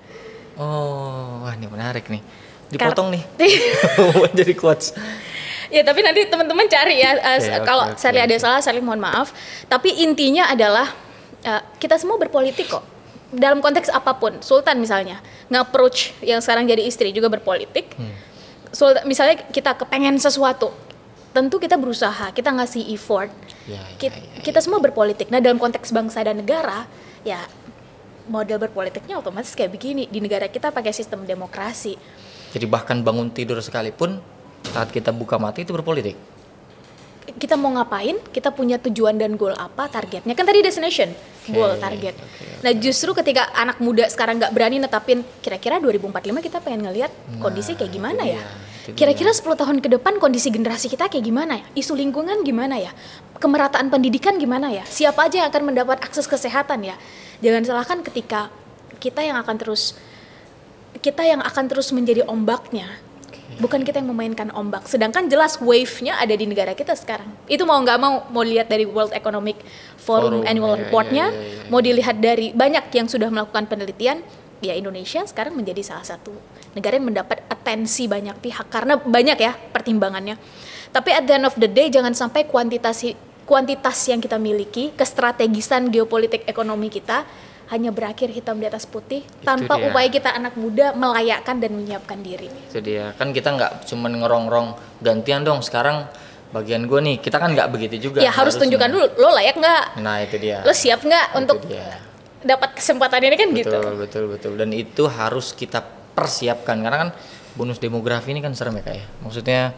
Speaker 2: Oh, wah ini menarik nih. Dipotong Kar- nih. Jadi quotes.
Speaker 1: Ya tapi nanti teman-teman cari ya. Uh, okay, kalau okay, saya okay. ada salah, saya mohon maaf. Tapi intinya adalah uh, kita semua berpolitik kok. Dalam konteks apapun. Sultan misalnya nge-approach yang sekarang jadi istri juga berpolitik. Hmm. Sultan, misalnya kita kepengen sesuatu, tentu kita berusaha, kita ngasih effort.
Speaker 2: Ya, ya,
Speaker 1: kita,
Speaker 2: ya, ya.
Speaker 1: kita semua berpolitik. Nah dalam konteks bangsa dan negara, ya model berpolitiknya otomatis kayak begini. Di negara kita pakai sistem demokrasi.
Speaker 2: Jadi bahkan bangun tidur sekalipun saat kita buka mata itu berpolitik.
Speaker 1: Kita mau ngapain? Kita punya tujuan dan goal apa? Targetnya kan tadi destination, okay, goal, target. Okay, okay. Nah justru ketika anak muda sekarang nggak berani netapin kira-kira dua ribu empat puluh lima kita pengen ngelihat nah, kondisi kayak gimana ya? Dia, kira-kira sepuluh tahun ke depan kondisi generasi kita kayak gimana ya? Isu lingkungan gimana ya? Kemerataan pendidikan gimana ya? Siapa aja yang akan mendapat akses kesehatan ya? Jangan salahkan ketika kita yang akan terus kita yang akan terus menjadi ombaknya, okay. bukan kita yang memainkan ombak. Sedangkan jelas wave-nya ada di negara kita sekarang. Itu mau nggak mau, mau lihat dari World Economic Forum, Forum annual ya, report-nya, ya, ya, ya, ya. mau dilihat dari banyak yang sudah melakukan penelitian, ya Indonesia sekarang menjadi salah satu negara yang mendapat atensi banyak pihak karena banyak ya pertimbangannya. Tapi at the end of the day jangan sampai kuantitas kuantitas yang kita miliki, kestrategisan geopolitik ekonomi kita hanya berakhir hitam di atas putih itu tanpa dia. Upaya kita anak muda melayakkan dan menyiapkan diri.
Speaker 2: Itu dia, kan kita nggak cuma ngerongrong gantian dong sekarang bagian gue nih, kita kan nggak begitu juga.
Speaker 1: Ya harus
Speaker 2: harusnya.
Speaker 1: Tunjukkan dulu, lo layak nggak?
Speaker 2: Nah itu dia.
Speaker 1: Lo siap nggak untuk
Speaker 2: dia.
Speaker 1: dapat kesempatan ini kan
Speaker 2: betul,
Speaker 1: gitu.
Speaker 2: Betul betul betul. Dan itu harus kita persiapkan karena kan bonus demografi ini kan serem ya kayak. Maksudnya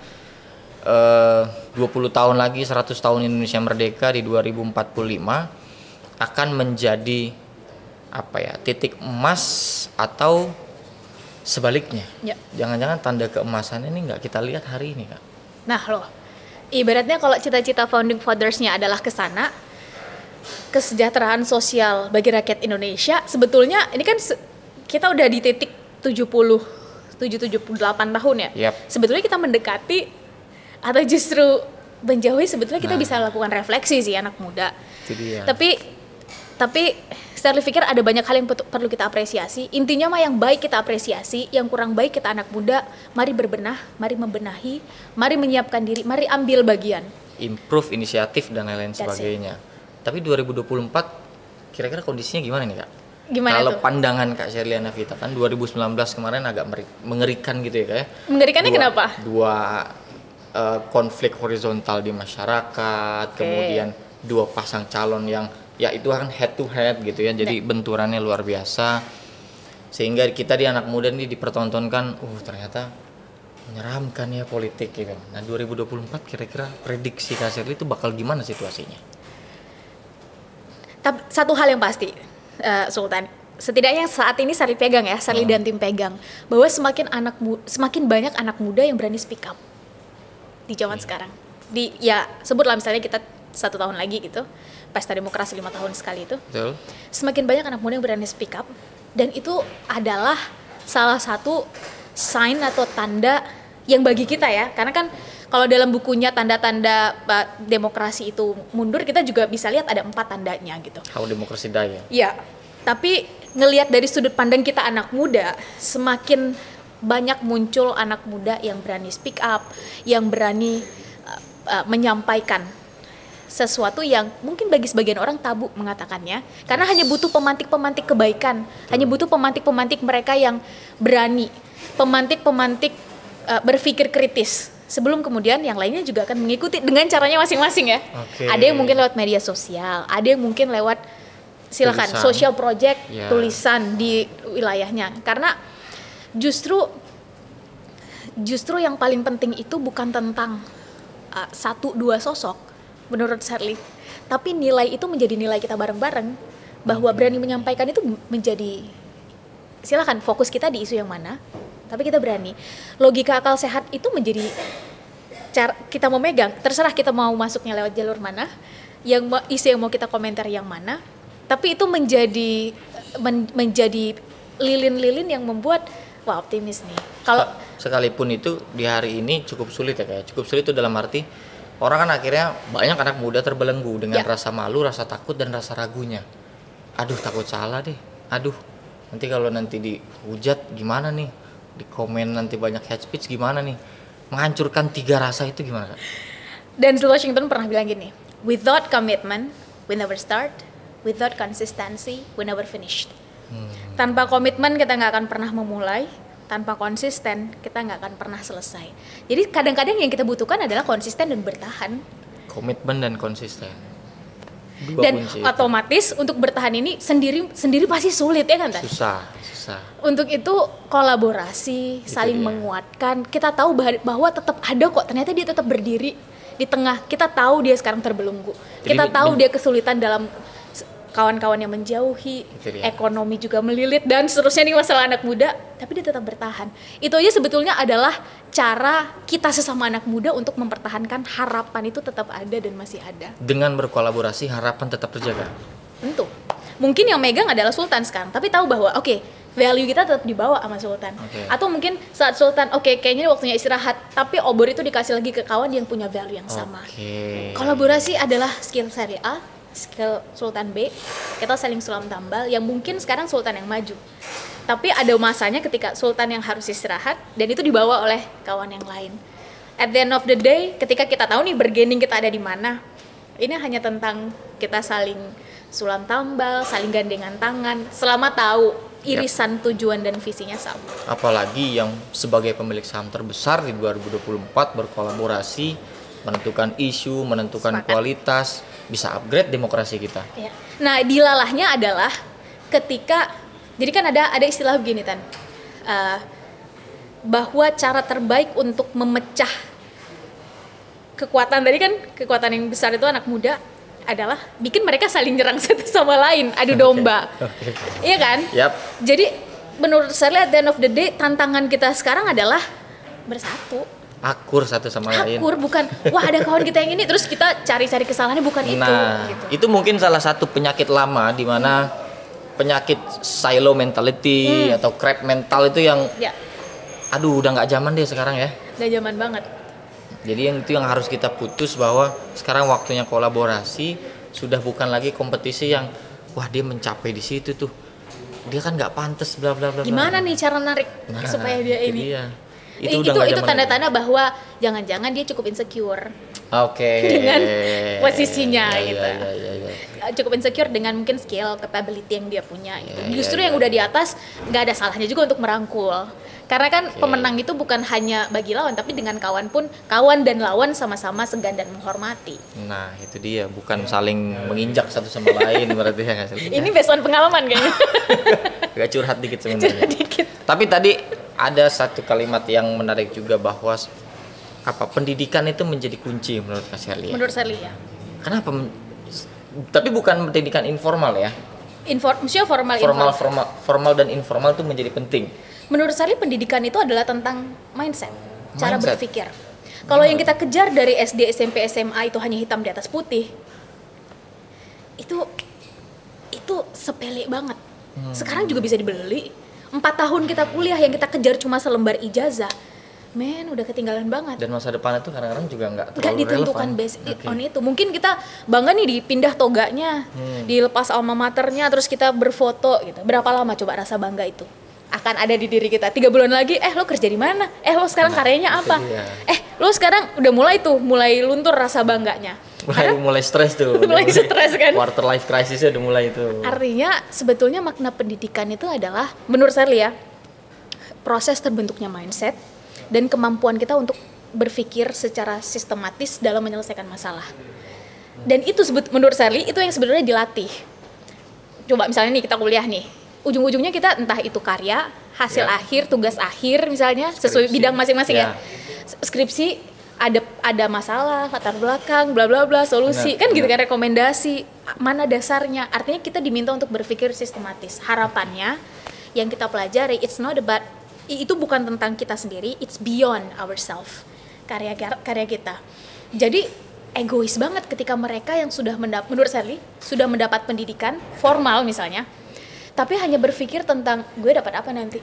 Speaker 2: uh, dua puluh tahun lagi, seratus tahun Indonesia merdeka di dua ribu empat puluh lima akan menjadi apa ya, titik emas atau sebaliknya. Ya. Jangan-jangan tanda keemasan ini nggak kita lihat hari ini Kak.
Speaker 1: Nah loh, ibaratnya kalau cita-cita founding fathers-nya adalah ke sana, kesejahteraan sosial bagi rakyat Indonesia, sebetulnya ini kan se- kita udah di titik tujuh puluh tujuh tujuh puluh delapan tahun ya.
Speaker 2: Yep.
Speaker 1: Sebetulnya kita mendekati atau justru menjauhi, sebetulnya kita nah. bisa lakukan refleksi sih anak muda.
Speaker 2: Itu dia.
Speaker 1: Tapi tapi saya pikir ada banyak hal yang perlu kita apresiasi. Intinya mah yang baik kita apresiasi, yang kurang baik kita anak muda, mari berbenah, mari membenahi, mari menyiapkan diri, mari ambil bagian.
Speaker 2: Improve inisiatif dan lain-lain sebagainya. Tapi dua ribu dua puluh empat kira-kira kondisinya gimana nih Kak?
Speaker 1: Gimana
Speaker 2: kalau
Speaker 1: tuh?
Speaker 2: pandangan Kak Sherliana Vita kan dua ribu sembilan belas kemarin agak mengerikan gitu ya Kak ya.
Speaker 1: Mengerikannya
Speaker 2: dua,
Speaker 1: kenapa?
Speaker 2: Dua uh, konflik horizontal di masyarakat,
Speaker 1: okay.
Speaker 2: kemudian dua pasang calon yang ya itu kan head to head gitu ya, jadi nah. benturannya luar biasa, sehingga kita di anak muda ini dipertontonkan, uh ternyata menyeramkan ya politik gitu. Nah dua ribu dua puluh empat kira-kira prediksi Kak Sherly itu bakal gimana situasinya?
Speaker 1: Tapi satu hal yang pasti, uh, Sultan, setidaknya saat ini Sherly pegang ya, Sherly hmm. dan tim pegang, bahwa semakin anak mu- semakin banyak anak muda yang berani speak up di zaman hmm. sekarang. Di ya sebutlah misalnya kita satu tahun lagi gitu, pesta demokrasi lima tahun sekali itu, betul. Semakin banyak anak muda yang berani speak up, dan itu adalah salah satu sign atau tanda yang bagi kita ya, karena kan kalau dalam bukunya tanda-tanda uh, demokrasi itu mundur, kita juga bisa lihat ada empat tandanya gitu.
Speaker 2: How democracy die ya?
Speaker 1: Iya, tapi ngelihat dari sudut pandang kita anak muda, semakin banyak muncul anak muda yang berani speak up, yang berani uh, uh, menyampaikan sesuatu yang mungkin bagi sebagian orang tabu mengatakannya, karena hanya butuh pemantik-pemantik kebaikan, Betul. hanya butuh pemantik-pemantik mereka yang berani, pemantik-pemantik uh, berpikir kritis, sebelum kemudian yang lainnya juga akan mengikuti dengan caranya masing-masing ya. Okay. Ada yang mungkin lewat media sosial, ada yang mungkin lewat silakan tulisan. Social project, yeah. tulisan di wilayahnya, karena justru justru yang paling penting itu bukan tentang uh, satu dua sosok menurut Sherly, tapi nilai itu menjadi nilai kita bareng-bareng, bahwa berani menyampaikan itu menjadi, silakan fokus kita di isu yang mana, tapi kita berani. Logika akal sehat itu menjadi cara kita mau megang, terserah kita mau masuknya lewat jalur mana, yang isu yang mau kita komentar yang mana, tapi itu menjadi men, menjadi lilin-lilin yang membuat wah optimis nih. Kalau
Speaker 2: sekalipun itu di hari ini cukup sulit ya kayak, cukup sulit itu dalam arti orang kan akhirnya banyak anak muda terbelenggu dengan ya. rasa malu, rasa takut, dan rasa ragunya. Aduh takut salah deh, aduh nanti kalau nanti dihujat gimana nih, di komen nanti banyak hate speech gimana nih, menghancurkan tiga rasa itu gimana Kak?
Speaker 1: Denzel Washington pernah bilang gini, without commitment we never start, without consistency we never finished. hmm. Tanpa komitmen kita nggak akan pernah memulai, tanpa konsisten kita nggak akan pernah selesai. Jadi kadang-kadang yang kita butuhkan adalah konsisten dan bertahan.
Speaker 2: Komitmen dan konsisten. Dua
Speaker 1: dan kunci otomatis itu. Untuk bertahan ini sendiri sendiri pasti sulit ya kan Tan?
Speaker 2: Susah, susah.
Speaker 1: Untuk itu kolaborasi, itu saling dia. menguatkan. Kita tahu bahwa tetap ada kok. Ternyata dia tetap berdiri di tengah. Kita tahu dia sekarang terbelenggu. Jadi, kita tahu men- dia kesulitan dalam kawan-kawan yang menjauhi, ekonomi juga melilit, dan seterusnya nih masalah anak muda, tapi dia tetap bertahan. Itu aja sebetulnya adalah cara kita sesama anak muda untuk mempertahankan harapan itu tetap ada dan masih ada.
Speaker 2: Dengan berkolaborasi harapan tetap terjaga.
Speaker 1: Tentu. Mungkin yang megang adalah Sultan sekarang, tapi tahu bahwa oke, okay, value kita tetap dibawa sama Sultan. Okay. Atau mungkin saat Sultan, oke okay, kayaknya waktunya istirahat, tapi obor itu dikasih lagi ke kawan yang punya value yang sama.
Speaker 2: Okay.
Speaker 1: Kolaborasi adalah skill seri A, skill Sultan B, kita saling sulam tambal, yang mungkin sekarang Sultan yang maju, tapi ada masanya ketika Sultan yang harus istirahat dan itu dibawa oleh kawan yang lain. At the end of the day, ketika kita tahu nih bergening kita ada di mana, ini hanya tentang kita saling sulam tambal, saling gandengan tangan, selama tahu irisan yep. tujuan dan visinya sama.
Speaker 2: Apalagi yang sebagai pemilik saham terbesar di dua ribu dua puluh empat berkolaborasi, menentukan isu, menentukan Sepakat. kualitas, bisa upgrade demokrasi kita. Ya.
Speaker 1: Nah, dilalahnya adalah ketika, jadi kan ada ada istilah begini Tan, uh, bahwa cara terbaik untuk memecah kekuatan tadi kan, kekuatan yang besar itu anak muda adalah bikin mereka saling nyerang satu sama lain, adu domba. Okay. Okay. Iya kan?
Speaker 2: Yep.
Speaker 1: Jadi menurut saya at the end of the day, tantangan kita sekarang adalah bersatu.
Speaker 2: Akur satu sama
Speaker 1: Akur,
Speaker 2: lain.
Speaker 1: Akur, bukan wah ada kawan kita yang ini terus kita cari-cari kesalahannya, bukan
Speaker 2: nah,
Speaker 1: itu gitu.
Speaker 2: Itu mungkin salah satu penyakit lama di mana hmm. penyakit silo mentality hmm. atau crab mental itu yang ya. aduh udah nggak zaman deh sekarang ya.
Speaker 1: Nggak zaman banget.
Speaker 2: Jadi yang itu yang harus kita putus, bahwa sekarang waktunya kolaborasi, sudah bukan lagi kompetisi yang wah dia mencapai di situ tuh. Dia kan nggak pantas bla bla bla.
Speaker 1: Gimana nih cara narik nah, supaya dia ini?
Speaker 2: Dia.
Speaker 1: Itu itu, itu tanda-tanda lagi. Bahwa jangan-jangan dia cukup insecure.
Speaker 2: Oke. Okay.
Speaker 1: Dengan posisinya
Speaker 2: ya,
Speaker 1: gitu.
Speaker 2: Ya, ya, ya, ya.
Speaker 1: cukup insecure dengan mungkin skill, capability yang dia punya gitu.
Speaker 2: Yeah,
Speaker 1: Justru
Speaker 2: yeah,
Speaker 1: yang
Speaker 2: yeah.
Speaker 1: udah di atas nggak ada salahnya juga untuk merangkul. Karena kan
Speaker 2: Okay.
Speaker 1: pemenang itu bukan hanya bagi lawan, tapi dengan kawan pun, kawan dan lawan sama-sama segan dan menghormati.
Speaker 2: Nah itu dia, bukan saling menginjak satu sama lain berarti ya nggak sih?
Speaker 1: Ini based on pengalaman kayaknya.
Speaker 2: Agak curhat dikit sebenarnya.
Speaker 1: Curhat dikit.
Speaker 2: Tapi tadi ada satu kalimat yang menarik juga bahwa apa pendidikan itu menjadi kunci menurut Kak Sherly.
Speaker 1: Menurut Sherly ya.
Speaker 2: Kenapa? Tapi bukan pendidikan informal ya.
Speaker 1: Inform, maksudnya formal,
Speaker 2: Formal,
Speaker 1: informal.
Speaker 2: formal, formal dan informal itu menjadi penting.
Speaker 1: Menurut Sherly pendidikan itu adalah tentang mindset, cara
Speaker 2: Mindset.
Speaker 1: berpikir. Kalau yang kita kejar dari S D, S M P, S M A itu hanya hitam di atas putih, itu itu sepele banget.
Speaker 2: Hmm.
Speaker 1: Sekarang juga bisa dibeli. Empat tahun kita kuliah yang kita kejar cuma selembar ijazah, men udah ketinggalan banget.
Speaker 2: Dan masa depan itu kadang-kadang juga nggak
Speaker 1: Nggak
Speaker 2: terlalu
Speaker 1: ditentukan
Speaker 2: relevan.
Speaker 1: based
Speaker 2: Oke.
Speaker 1: on itu. Mungkin kita bangga nih dipindah toganya,
Speaker 2: Hmm.
Speaker 1: dilepas alma maternya, terus kita berfoto gitu. Berapa lama coba rasa bangga itu akan ada di diri kita? Tiga bulan lagi, eh lo kerja di mana? Eh lo sekarang
Speaker 2: Nah,
Speaker 1: karyanya
Speaker 2: itu
Speaker 1: apa?
Speaker 2: dia.
Speaker 1: Eh lo sekarang udah mulai tuh, mulai luntur rasa bangganya.
Speaker 2: Mulai,
Speaker 1: Karena
Speaker 2: mulai stres tuh.
Speaker 1: Mulai stres kan?
Speaker 2: Quarter life crisis udah mulai itu.
Speaker 1: artinya sebetulnya makna pendidikan itu adalah, menurut saya ya, proses terbentuknya mindset dan kemampuan kita untuk berpikir secara sistematis dalam menyelesaikan masalah. Dan itu sebut menurut Sherly itu yang sebenarnya dilatih. Coba misalnya nih kita kuliah nih, ujung-ujungnya kita entah itu karya, hasil
Speaker 2: Ya.
Speaker 1: akhir, tugas akhir misalnya sesuai
Speaker 2: Skripsi.
Speaker 1: bidang masing-masing ya.
Speaker 2: Ya.
Speaker 1: Skripsi ada ada masalah, latar belakang, bla bla bla, solusi,
Speaker 2: Benar,
Speaker 1: kan gitu
Speaker 2: benar.
Speaker 1: kan, rekomendasi, mana dasarnya. Artinya kita diminta untuk berpikir sistematis. Harapannya yang kita pelajari it's not about, itu bukan tentang kita sendiri, it's beyond ourselves. Karya karya kita. Jadi egois banget ketika mereka yang sudah mendapat, menurut Sherly, sudah mendapat pendidikan formal misalnya, tapi hanya berpikir tentang gue dapat apa nanti.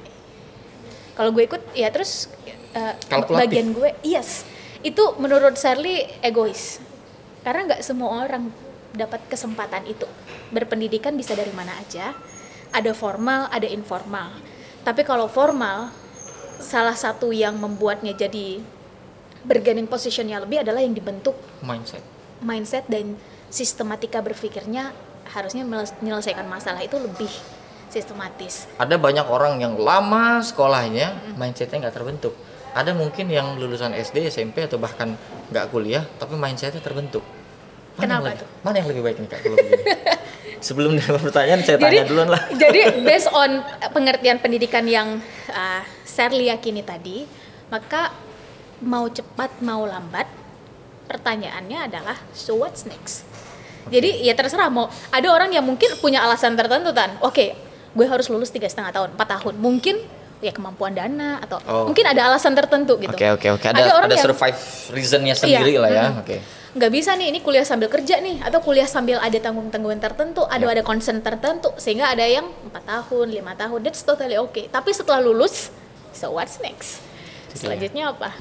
Speaker 1: Kalau gue ikut ya terus uh,
Speaker 2: Kalkulatif.
Speaker 1: bagian gue, yes. Itu menurut Sherly egois. Karena nggak semua orang dapat kesempatan itu. Berpendidikan bisa dari mana aja. Ada formal, ada informal. Tapi kalau formal, salah satu yang membuatnya jadi bergaining positionnya lebih adalah yang dibentuk
Speaker 2: Mindset.
Speaker 1: mindset dan sistematika berpikirnya harusnya menyelesaikan masalah itu lebih sistematis.
Speaker 2: Ada banyak orang yang lama sekolahnya, mindsetnya nggak terbentuk. Ada mungkin yang lulusan S D, S M P atau bahkan nggak kuliah, tapi mindsetnya terbentuk. Mana
Speaker 1: Kenapa
Speaker 2: yang lebih,
Speaker 1: tuh?
Speaker 2: Mana yang lebih baik nih Kak kalau begini? Sebelum dia pertanyaan saya tanya duluan lah.
Speaker 1: Jadi based on pengertian pendidikan yang uh, Sherly yakini tadi, maka mau cepat mau lambat, pertanyaannya adalah so what's next? Jadi ya terserah, mau ada orang yang mungkin punya alasan tertentu kan. Oke, gue harus lulus tiga setengah tahun, empat tahun. Mungkin ya kemampuan dana atau
Speaker 2: Oh.
Speaker 1: mungkin ada alasan tertentu gitu.
Speaker 2: Oke oke oke. Ada
Speaker 1: orang
Speaker 2: ada
Speaker 1: yang-
Speaker 2: survive reasonnya sendiri
Speaker 1: Iya,
Speaker 2: lah ya.
Speaker 1: mm.
Speaker 2: Oke.
Speaker 1: Nggak bisa nih, ini kuliah sambil kerja nih, atau kuliah sambil ada tanggung-tanggungan tertentu, ada
Speaker 2: Ya.
Speaker 1: ada concern tertentu, sehingga ada yang empat tahun, lima tahun, that's totally okay. Tapi setelah lulus, so what's next?
Speaker 2: Itu dia.
Speaker 1: Selanjutnya apa?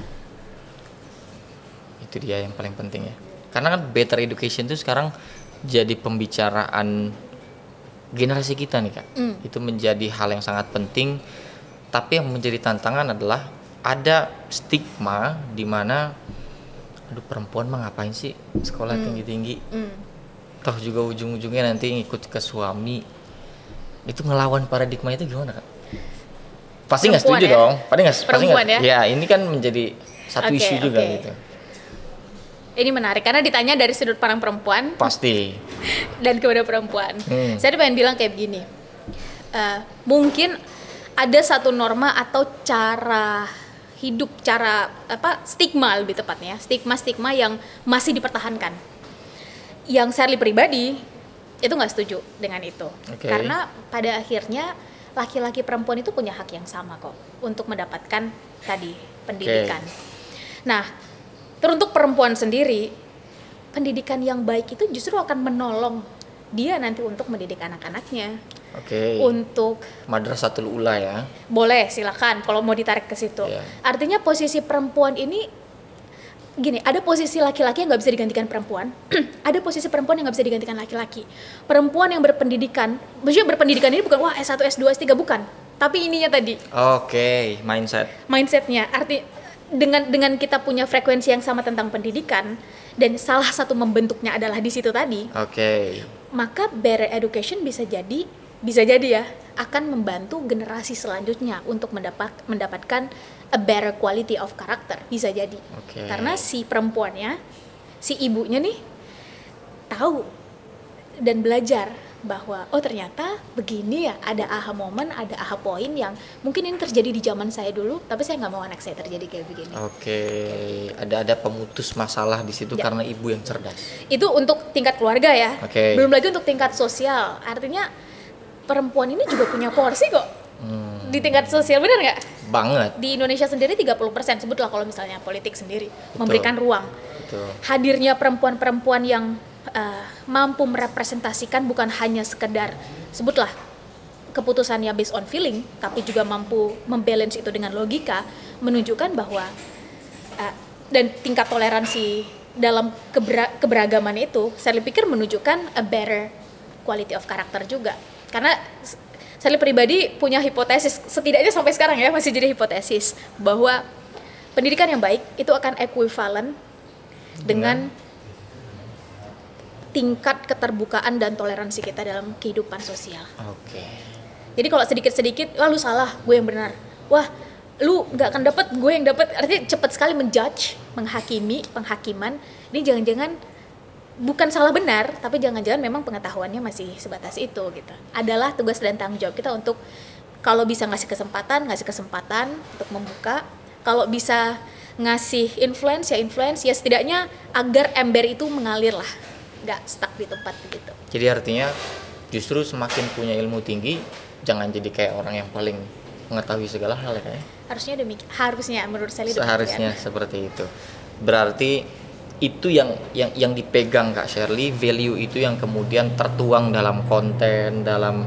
Speaker 2: Itu dia yang paling penting ya. Karena kan better education itu sekarang jadi pembicaraan generasi kita nih Kak.
Speaker 1: Mm.
Speaker 2: Itu menjadi hal yang sangat penting. Tapi yang menjadi tantangan adalah ada stigma di mana aduh perempuan mah ngapain sih sekolah
Speaker 1: Mm.
Speaker 2: tinggi-tinggi.
Speaker 1: Hmm.
Speaker 2: Toh juga ujung-ujungnya nanti ngikut ke suami. Itu ngelawan paradigma itu gimana Kak? Pasti nggak
Speaker 1: Perempuan
Speaker 2: setuju
Speaker 1: ya?
Speaker 2: dong. Pasti nggak. pasti
Speaker 1: Perempuan
Speaker 2: nggak-
Speaker 1: ya?
Speaker 2: Ya ini kan menjadi satu
Speaker 1: Oke,
Speaker 2: isu juga
Speaker 1: oke.
Speaker 2: gitu.
Speaker 1: Ini menarik karena ditanya dari sudut pandang perempuan
Speaker 2: Pasti.
Speaker 1: dan kepada perempuan.
Speaker 2: Hmm.
Speaker 1: Saya pengen bilang kayak begini, Eh, mungkin ada satu norma atau cara hidup, cara apa stigma lebih tepatnya, stigma-stigma yang masih dipertahankan. Yang Sherly pribadi itu nggak setuju dengan itu,
Speaker 2: Oke.
Speaker 1: karena pada akhirnya laki-laki perempuan itu punya hak yang sama kok untuk mendapatkan tadi pendidikan. Nah, teruntuk perempuan sendiri, pendidikan yang baik itu justru akan menolong dia nanti untuk mendidik anak-anaknya,
Speaker 2: Oke.
Speaker 1: untuk
Speaker 2: Madrasatul Ula ya.
Speaker 1: boleh silakan kalau mau ditarik ke situ.
Speaker 2: Iya.
Speaker 1: Artinya posisi perempuan ini gini, ada posisi laki-laki yang nggak bisa digantikan perempuan, ada posisi perempuan yang nggak bisa digantikan laki-laki. Perempuan yang berpendidikan, maksudnya berpendidikan ini bukan wah S satu, S dua, S tiga bukan, tapi ininya tadi
Speaker 2: Oke, mindset.
Speaker 1: mindsetnya. Arti dengan dengan kita punya frekuensi yang sama tentang pendidikan dan salah satu membentuknya adalah di situ tadi.
Speaker 2: Oke.
Speaker 1: maka better education bisa jadi bisa jadi ya akan membantu generasi selanjutnya untuk mendapat mendapatkan a better quality of character, bisa jadi.
Speaker 2: Okay.
Speaker 1: Karena si perempuannya, si ibunya nih tahu dan belajar bahwa oh ternyata begini ya, ada aha moment, ada aha point yang mungkin ini terjadi di zaman saya dulu, tapi saya nggak mau anak saya terjadi kayak begini.
Speaker 2: Oke, okay. ada ada pemutus masalah di situ ya. Karena ibu yang cerdas.
Speaker 1: Itu untuk tingkat keluarga ya.
Speaker 2: Okay.
Speaker 1: Belum lagi untuk tingkat sosial. Artinya perempuan ini juga punya porsi kok. Hmm. Di tingkat sosial, benar nggak?
Speaker 2: Banget.
Speaker 1: Di Indonesia sendiri tiga puluh persen, sebutlah kalau misalnya politik sendiri. Betul. Memberikan ruang.
Speaker 2: Betul.
Speaker 1: Hadirnya perempuan-perempuan yang Uh, mampu merepresentasikan bukan hanya sekedar sebutlah keputusannya based on feeling, tapi juga mampu membalance itu dengan logika, menunjukkan bahwa uh, dan tingkat toleransi dalam kebera- keberagaman itu saya pikir menunjukkan a better quality of character juga. Karena saya pribadi punya hipotesis, setidaknya sampai sekarang ya masih jadi hipotesis, bahwa pendidikan yang baik itu akan equivalent dengan tingkat keterbukaan dan toleransi kita dalam kehidupan sosial.
Speaker 2: Oke. Okay.
Speaker 1: Jadi kalau sedikit-sedikit, wah lu salah, gue yang benar. Wah, lu nggak akan dapat, gue yang dapat. Artinya cepat sekali menjudge, menghakimi, penghakiman. Ini jangan-jangan bukan salah benar, tapi jangan-jangan memang pengetahuannya masih sebatas itu gitu. Adalah tugas dan tanggung jawab kita untuk kalau bisa ngasih kesempatan, ngasih kesempatan untuk membuka. Kalau bisa ngasih influence, ya influence, ya setidaknya agar ember itu mengalir lah. Nggak stuck di tempat begitu.
Speaker 2: Jadi artinya justru semakin punya ilmu tinggi, jangan jadi kayak orang yang paling mengetahui segala hal ya kayaknya.
Speaker 1: Harusnya demikian, harusnya menurut saya demikian.
Speaker 2: Seharusnya seperti itu. Berarti itu yang yang yang dipegang Kak Shirley, value itu yang kemudian tertuang dalam konten, dalam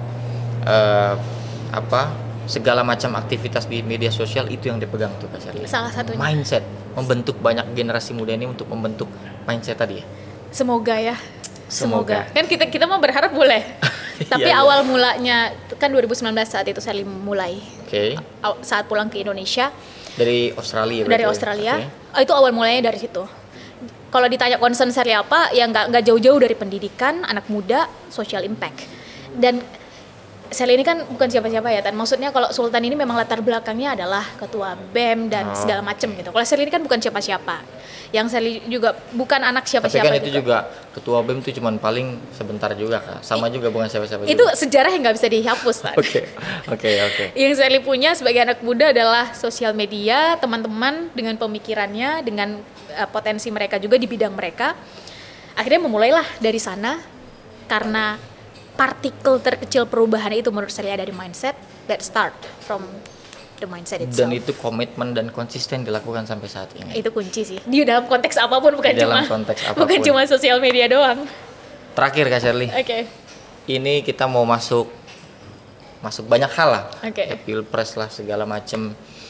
Speaker 2: uh, apa segala macam aktivitas di media sosial, itu yang dipegang tuh Kak Shirley.
Speaker 1: Salah satunya.
Speaker 2: Mindset, membentuk banyak generasi muda ini untuk membentuk mindset tadi ya.
Speaker 1: Semoga ya.
Speaker 2: Semoga.
Speaker 1: Semoga. Kan kita kita mau berharap boleh. Tapi
Speaker 2: iya,
Speaker 1: awal
Speaker 2: iya.
Speaker 1: mulanya kan dua ribu sembilan belas saat itu saya mulai.
Speaker 2: Oke. Okay.
Speaker 1: Saat pulang ke Indonesia.
Speaker 2: Dari Australia.
Speaker 1: Dari Australia.
Speaker 2: Okay.
Speaker 1: Oh, itu awal mulanya dari situ. Kalau ditanya concern saya apa, ya nggak nggak jauh-jauh dari pendidikan, anak muda, social impact. Dan Sally ini kan bukan siapa-siapa ya, Tan. Maksudnya kalau Sultan ini memang latar belakangnya adalah ketua B E M dan oh. segala macam gitu. Kalau Sally ini kan bukan siapa-siapa. Yang Sally juga bukan anak siapa-siapa.
Speaker 2: Tapi kan itu
Speaker 1: juga.
Speaker 2: juga ketua B E M itu cuma paling sebentar juga Kak. Sama I, juga bukan siapa-siapa
Speaker 1: itu
Speaker 2: juga.
Speaker 1: Sejarah yang nggak bisa dihapus, Tan.
Speaker 2: Oke, oke, oke.
Speaker 1: Yang Sally punya sebagai anak muda adalah sosial media, teman-teman dengan pemikirannya, dengan uh, potensi mereka juga di bidang mereka. Akhirnya memulailah dari sana karena partikel terkecil perubahan itu menurut saya dari mindset that start from the mindset itself.
Speaker 2: Dan itu komitmen dan konsisten dilakukan sampai saat ini.
Speaker 1: Itu kunci sih. Di dalam konteks apapun, bukan
Speaker 2: dalam
Speaker 1: cuma
Speaker 2: konteks apapun.
Speaker 1: bukan cuma sosial media doang.
Speaker 2: Terakhir Kak Shirley.
Speaker 1: Oke. Okay.
Speaker 2: Ini kita mau masuk masuk banyak hal lah.
Speaker 1: Oke. Okay.
Speaker 2: Pilpres lah segala macem.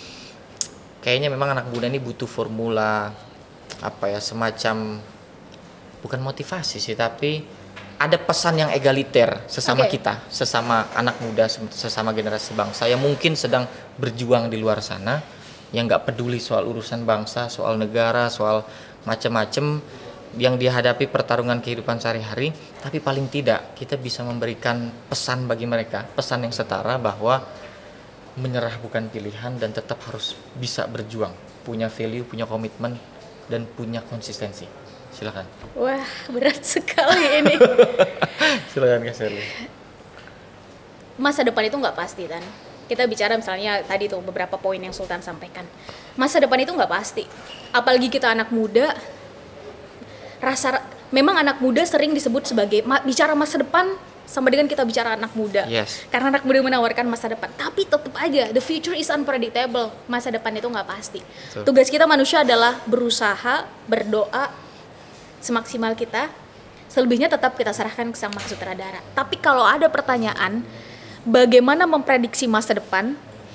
Speaker 2: Kayaknya memang anak muda ini butuh formula apa ya, semacam bukan motivasi sih, tapi ada pesan yang egaliter sesama okay. kita, sesama anak muda, sesama generasi bangsa yang mungkin sedang berjuang di luar sana, yang nggak peduli soal urusan bangsa, soal negara, soal macam-macam yang dihadapi pertarungan kehidupan sehari-hari, tapi paling tidak kita bisa memberikan pesan bagi mereka, pesan yang setara bahwa menyerah bukan pilihan dan tetap harus bisa berjuang, punya value, punya komitmen, dan punya konsistensi. Silakan.
Speaker 1: Wah, berat sekali ini.
Speaker 2: Silakan Kak Shirley.
Speaker 1: Masa depan itu nggak pasti, Tan. Kita bicara misalnya tadi tuh beberapa poin yang Sultan sampaikan. Masa depan itu nggak pasti. Apalagi kita anak muda. Rasa memang anak muda sering disebut sebagai bicara masa depan sama dengan kita bicara anak muda.
Speaker 2: Yes.
Speaker 1: Karena anak muda menawarkan masa depan. Tapi tetap aja, the future is unpredictable. Masa depan itu nggak pasti. So. Tugas kita manusia adalah berusaha, berdoa semaksimal kita, selebihnya tetap kita serahkan ke Sang Maha Sutradara. Tapi kalau ada pertanyaan, bagaimana memprediksi masa depan?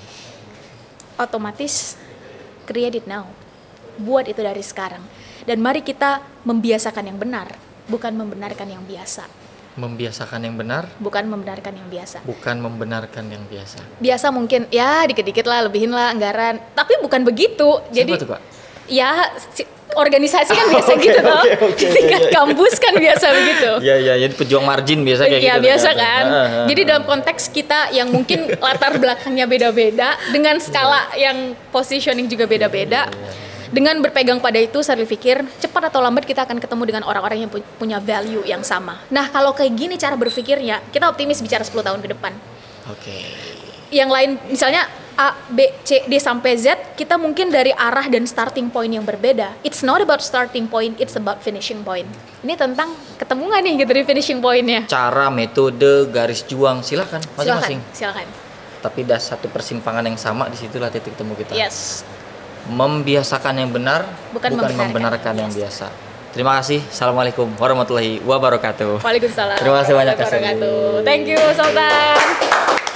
Speaker 1: Otomatis create it now. Buat itu dari sekarang. Dan mari kita membiasakan yang benar, bukan membenarkan yang biasa.
Speaker 2: Membiasakan yang benar? Bukan
Speaker 1: membenarkan yang biasa.
Speaker 2: Bukan membenarkan yang biasa.
Speaker 1: Biasa mungkin, ya dikit-dikit lah, lebihin lah anggaran. Tapi bukan begitu.
Speaker 2: Siapa
Speaker 1: Jadi,
Speaker 2: tuh, Pak?
Speaker 1: Ya, organisasi kan biasa
Speaker 2: okay,
Speaker 1: gitu loh.
Speaker 2: okay, okay,
Speaker 1: Tingkat
Speaker 2: yeah,
Speaker 1: kampus kan biasa begitu.
Speaker 2: Iya iya, jadi pejuang margin biasa kayak
Speaker 1: Iya
Speaker 2: gitu.
Speaker 1: biasa kan.
Speaker 2: Uh, uh,
Speaker 1: Jadi dalam konteks kita yang mungkin latar belakangnya beda-beda, dengan skala yang positioning juga beda-beda, dengan berpegang pada itu, saya pikir cepat atau lambat kita akan ketemu dengan orang-orang yang pu- punya value yang sama. Nah kalau kayak gini cara berpikirnya, kita optimis bicara sepuluh tahun ke depan.
Speaker 2: Oke. Okay.
Speaker 1: Yang lain misalnya A, B, C, D sampai Z, kita mungkin dari arah dan starting point yang berbeda. It's not about starting point, it's about finishing point. Ini tentang ketemu nggak nih gitu di finishing pointnya.
Speaker 2: Cara, metode, garis juang, silakan masing-masing.
Speaker 1: Silakan.
Speaker 2: Tapi ada satu persimpangan yang sama, disitulah titik temu kita.
Speaker 1: Yes.
Speaker 2: Membiasakan yang benar,
Speaker 1: bukan,
Speaker 2: bukan membenarkan, membenarkan yang yes. biasa. Terima kasih. Assalamualaikum warahmatullahi wabarakatuh.
Speaker 1: Waalaikumsalam.
Speaker 2: Terima kasih banyak Kak Sally.
Speaker 1: Thank you Sultan.